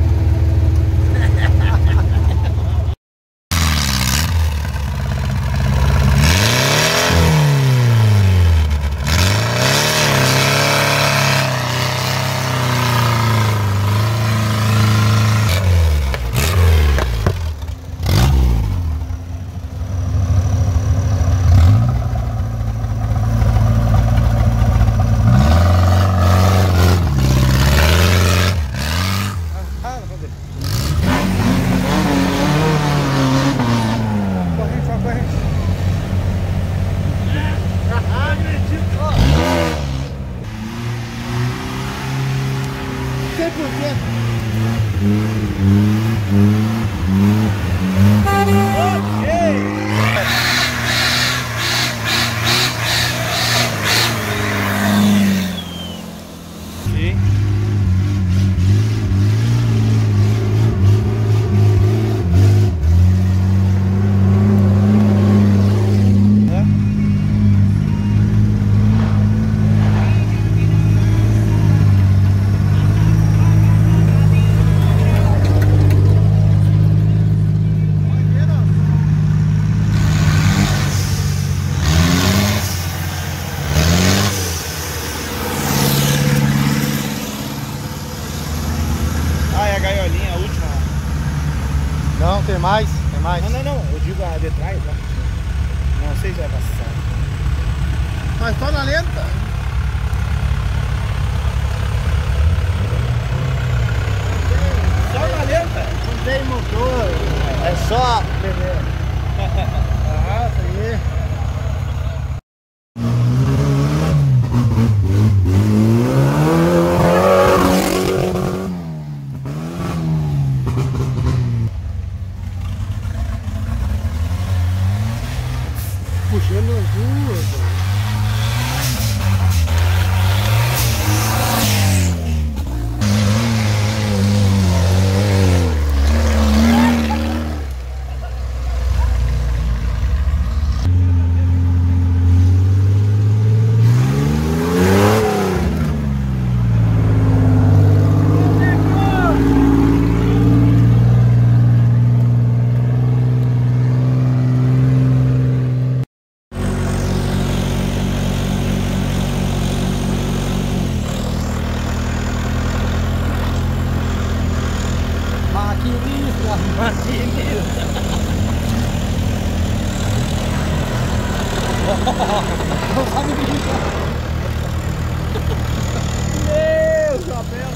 Não, tem mais, tem mais. Não, não, não, eu digo a de trás, né? Não sei se vai passar. Mas só na lenta. Só na lenta? Não tem motor, é só... Ah, isso aí. puxando as duas. Não sabe brincar. Meu chapéu.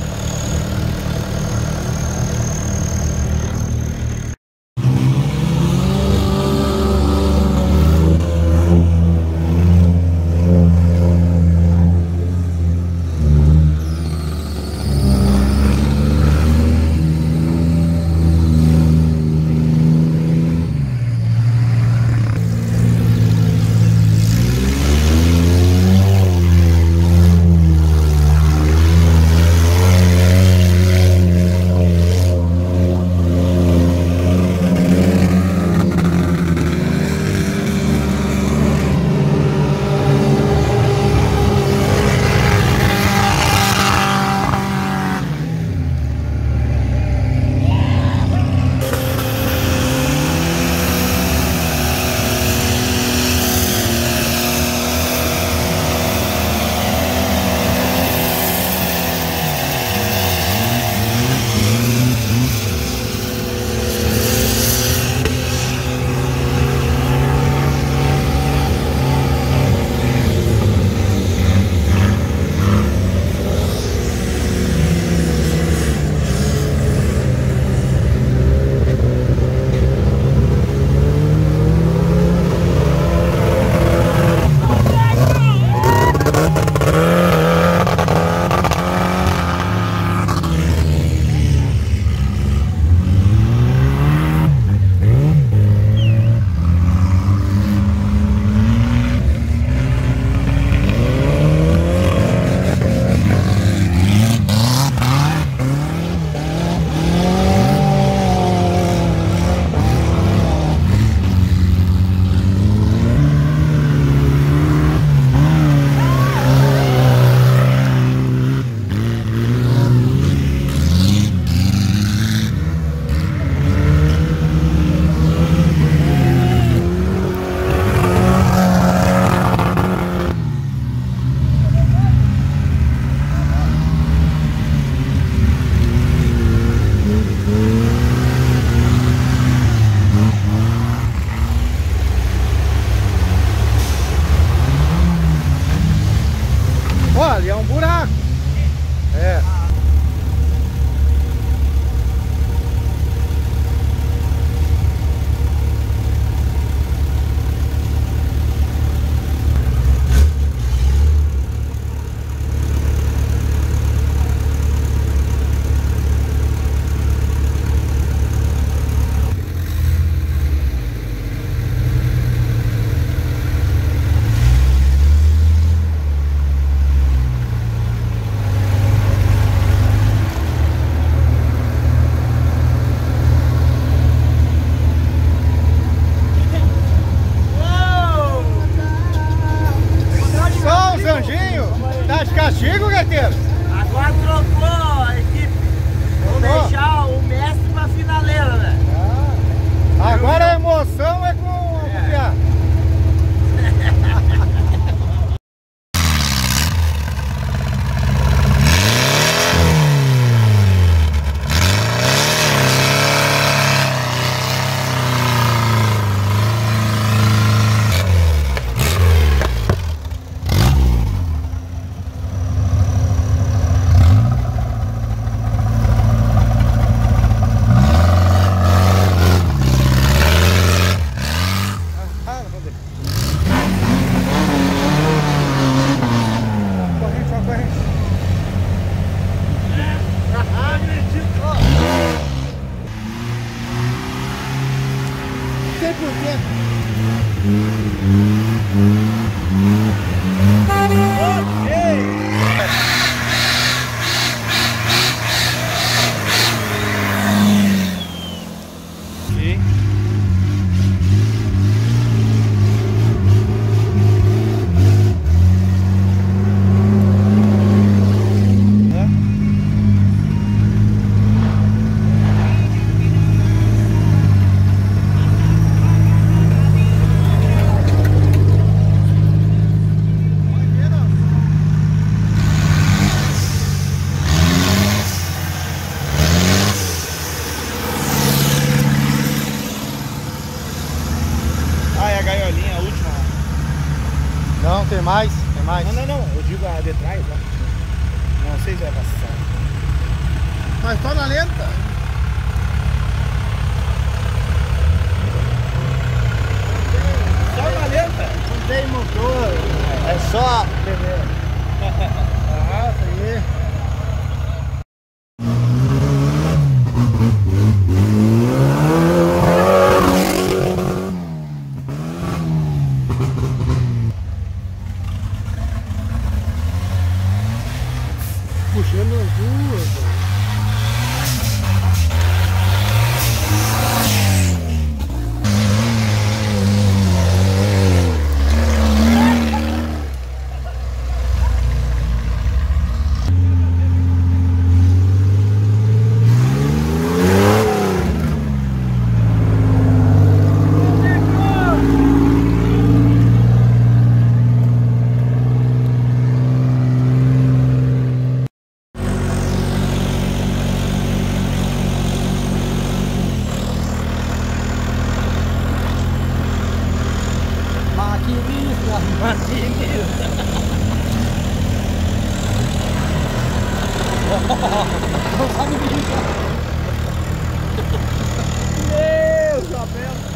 Olha, é um buraco. É. Tá de castigo, gaiteiro? Agora trocou a equipe. Vamos deixar o mestre pra finaleira, né? Ah, agora a emoção é com o piá. cem por cento. Não, tem mais, tem mais. Não, não, não, eu digo a de trás, né? Não sei se vai passar. Mas só na lenta. Só na lenta? Não tem motor. É só. Ah, isso aí. Puxando as duas. Maquinista, maquinista. Não sabe brincar. Meu chapéu.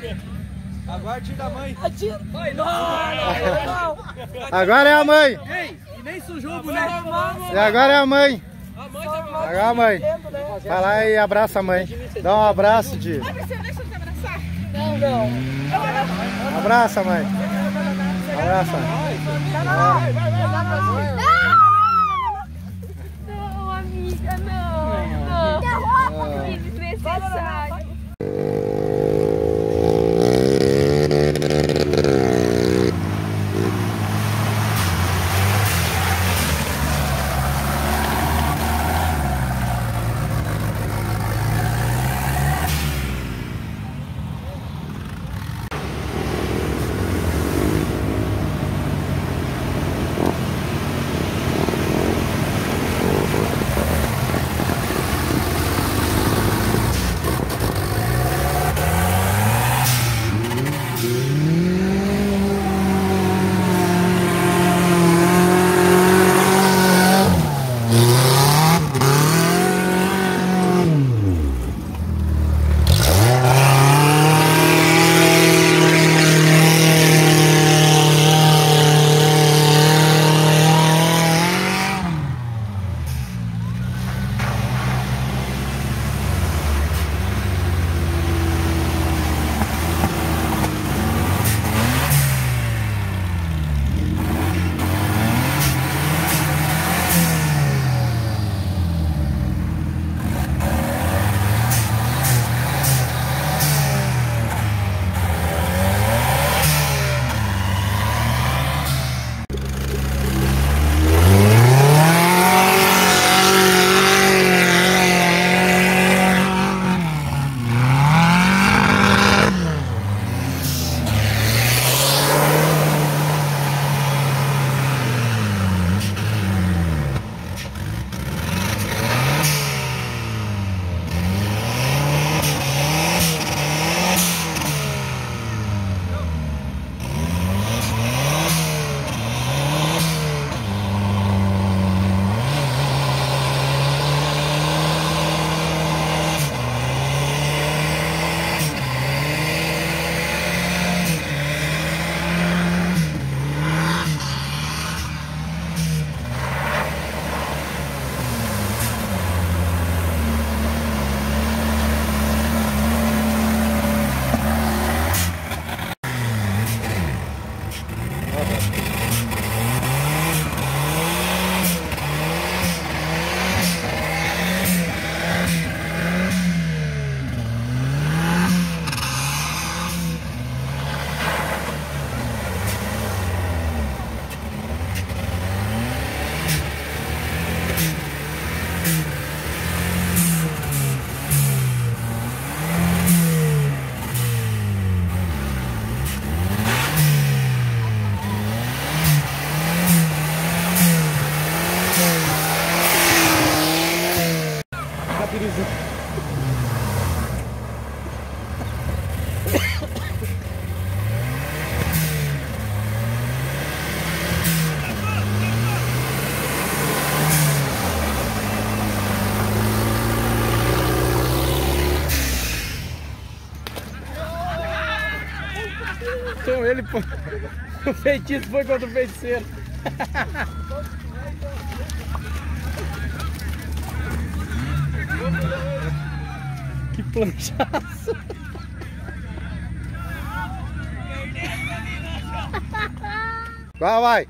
Agora tira a mãe. Oi, não, não, Agora é a mãe. Ei, e nem sujou o boneco. E agora é a mãe. a mãe tá Agora é a mãe. Vai lá e abraça a mãe. Dá um abraço, de. Deixa eu te abraçar. Não, não. Abraça a mãe. Abraça. Não, amiga, não. Não. Desnecessário. Então ele, pô, o feitiço foi contra o feiticeiro. Que planchaço. Vai, vai.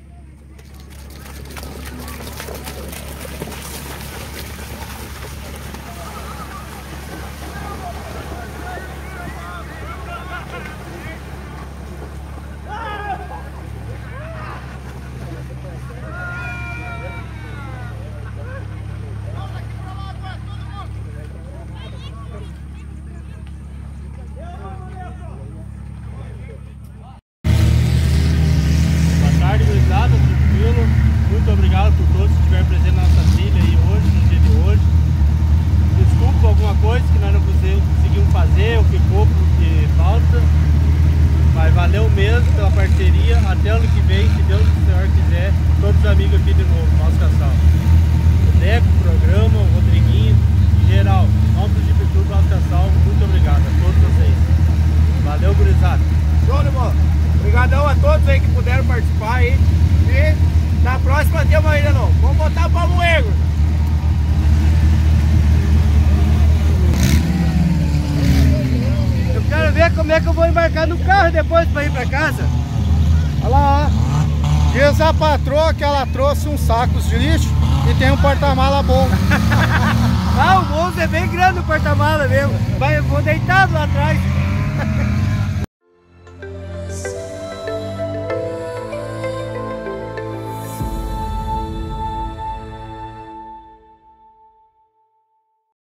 Muito obrigado por todos que estiveram presentes na nossa trilha aí hoje, no dia de hoje. Desculpa alguma coisa que nós não conseguimos fazer, o que pouco, o que falta. Mas valeu mesmo pela parceria. Até ano que vem, se Deus o Senhor quiser, todos os amigos aqui de novo, nosso casal. O Deco, o programa, o Rodriguinho, em geral, nome do Jeep Clube Nosso Casal, muito obrigado a todos vocês. Valeu. todos aí que puderam participar aí. E na próxima tem uma ilha não. Vamos botar para o Ego. Eu quero ver como é que eu vou embarcar no carro depois para ir para casa. Olha lá, ó. Diz a patroa que ela trouxe uns sacos de lixo e tem um porta-mala bom. Ah, o Monza é bem grande o porta-mala mesmo. Vai, eu vou deitado lá atrás.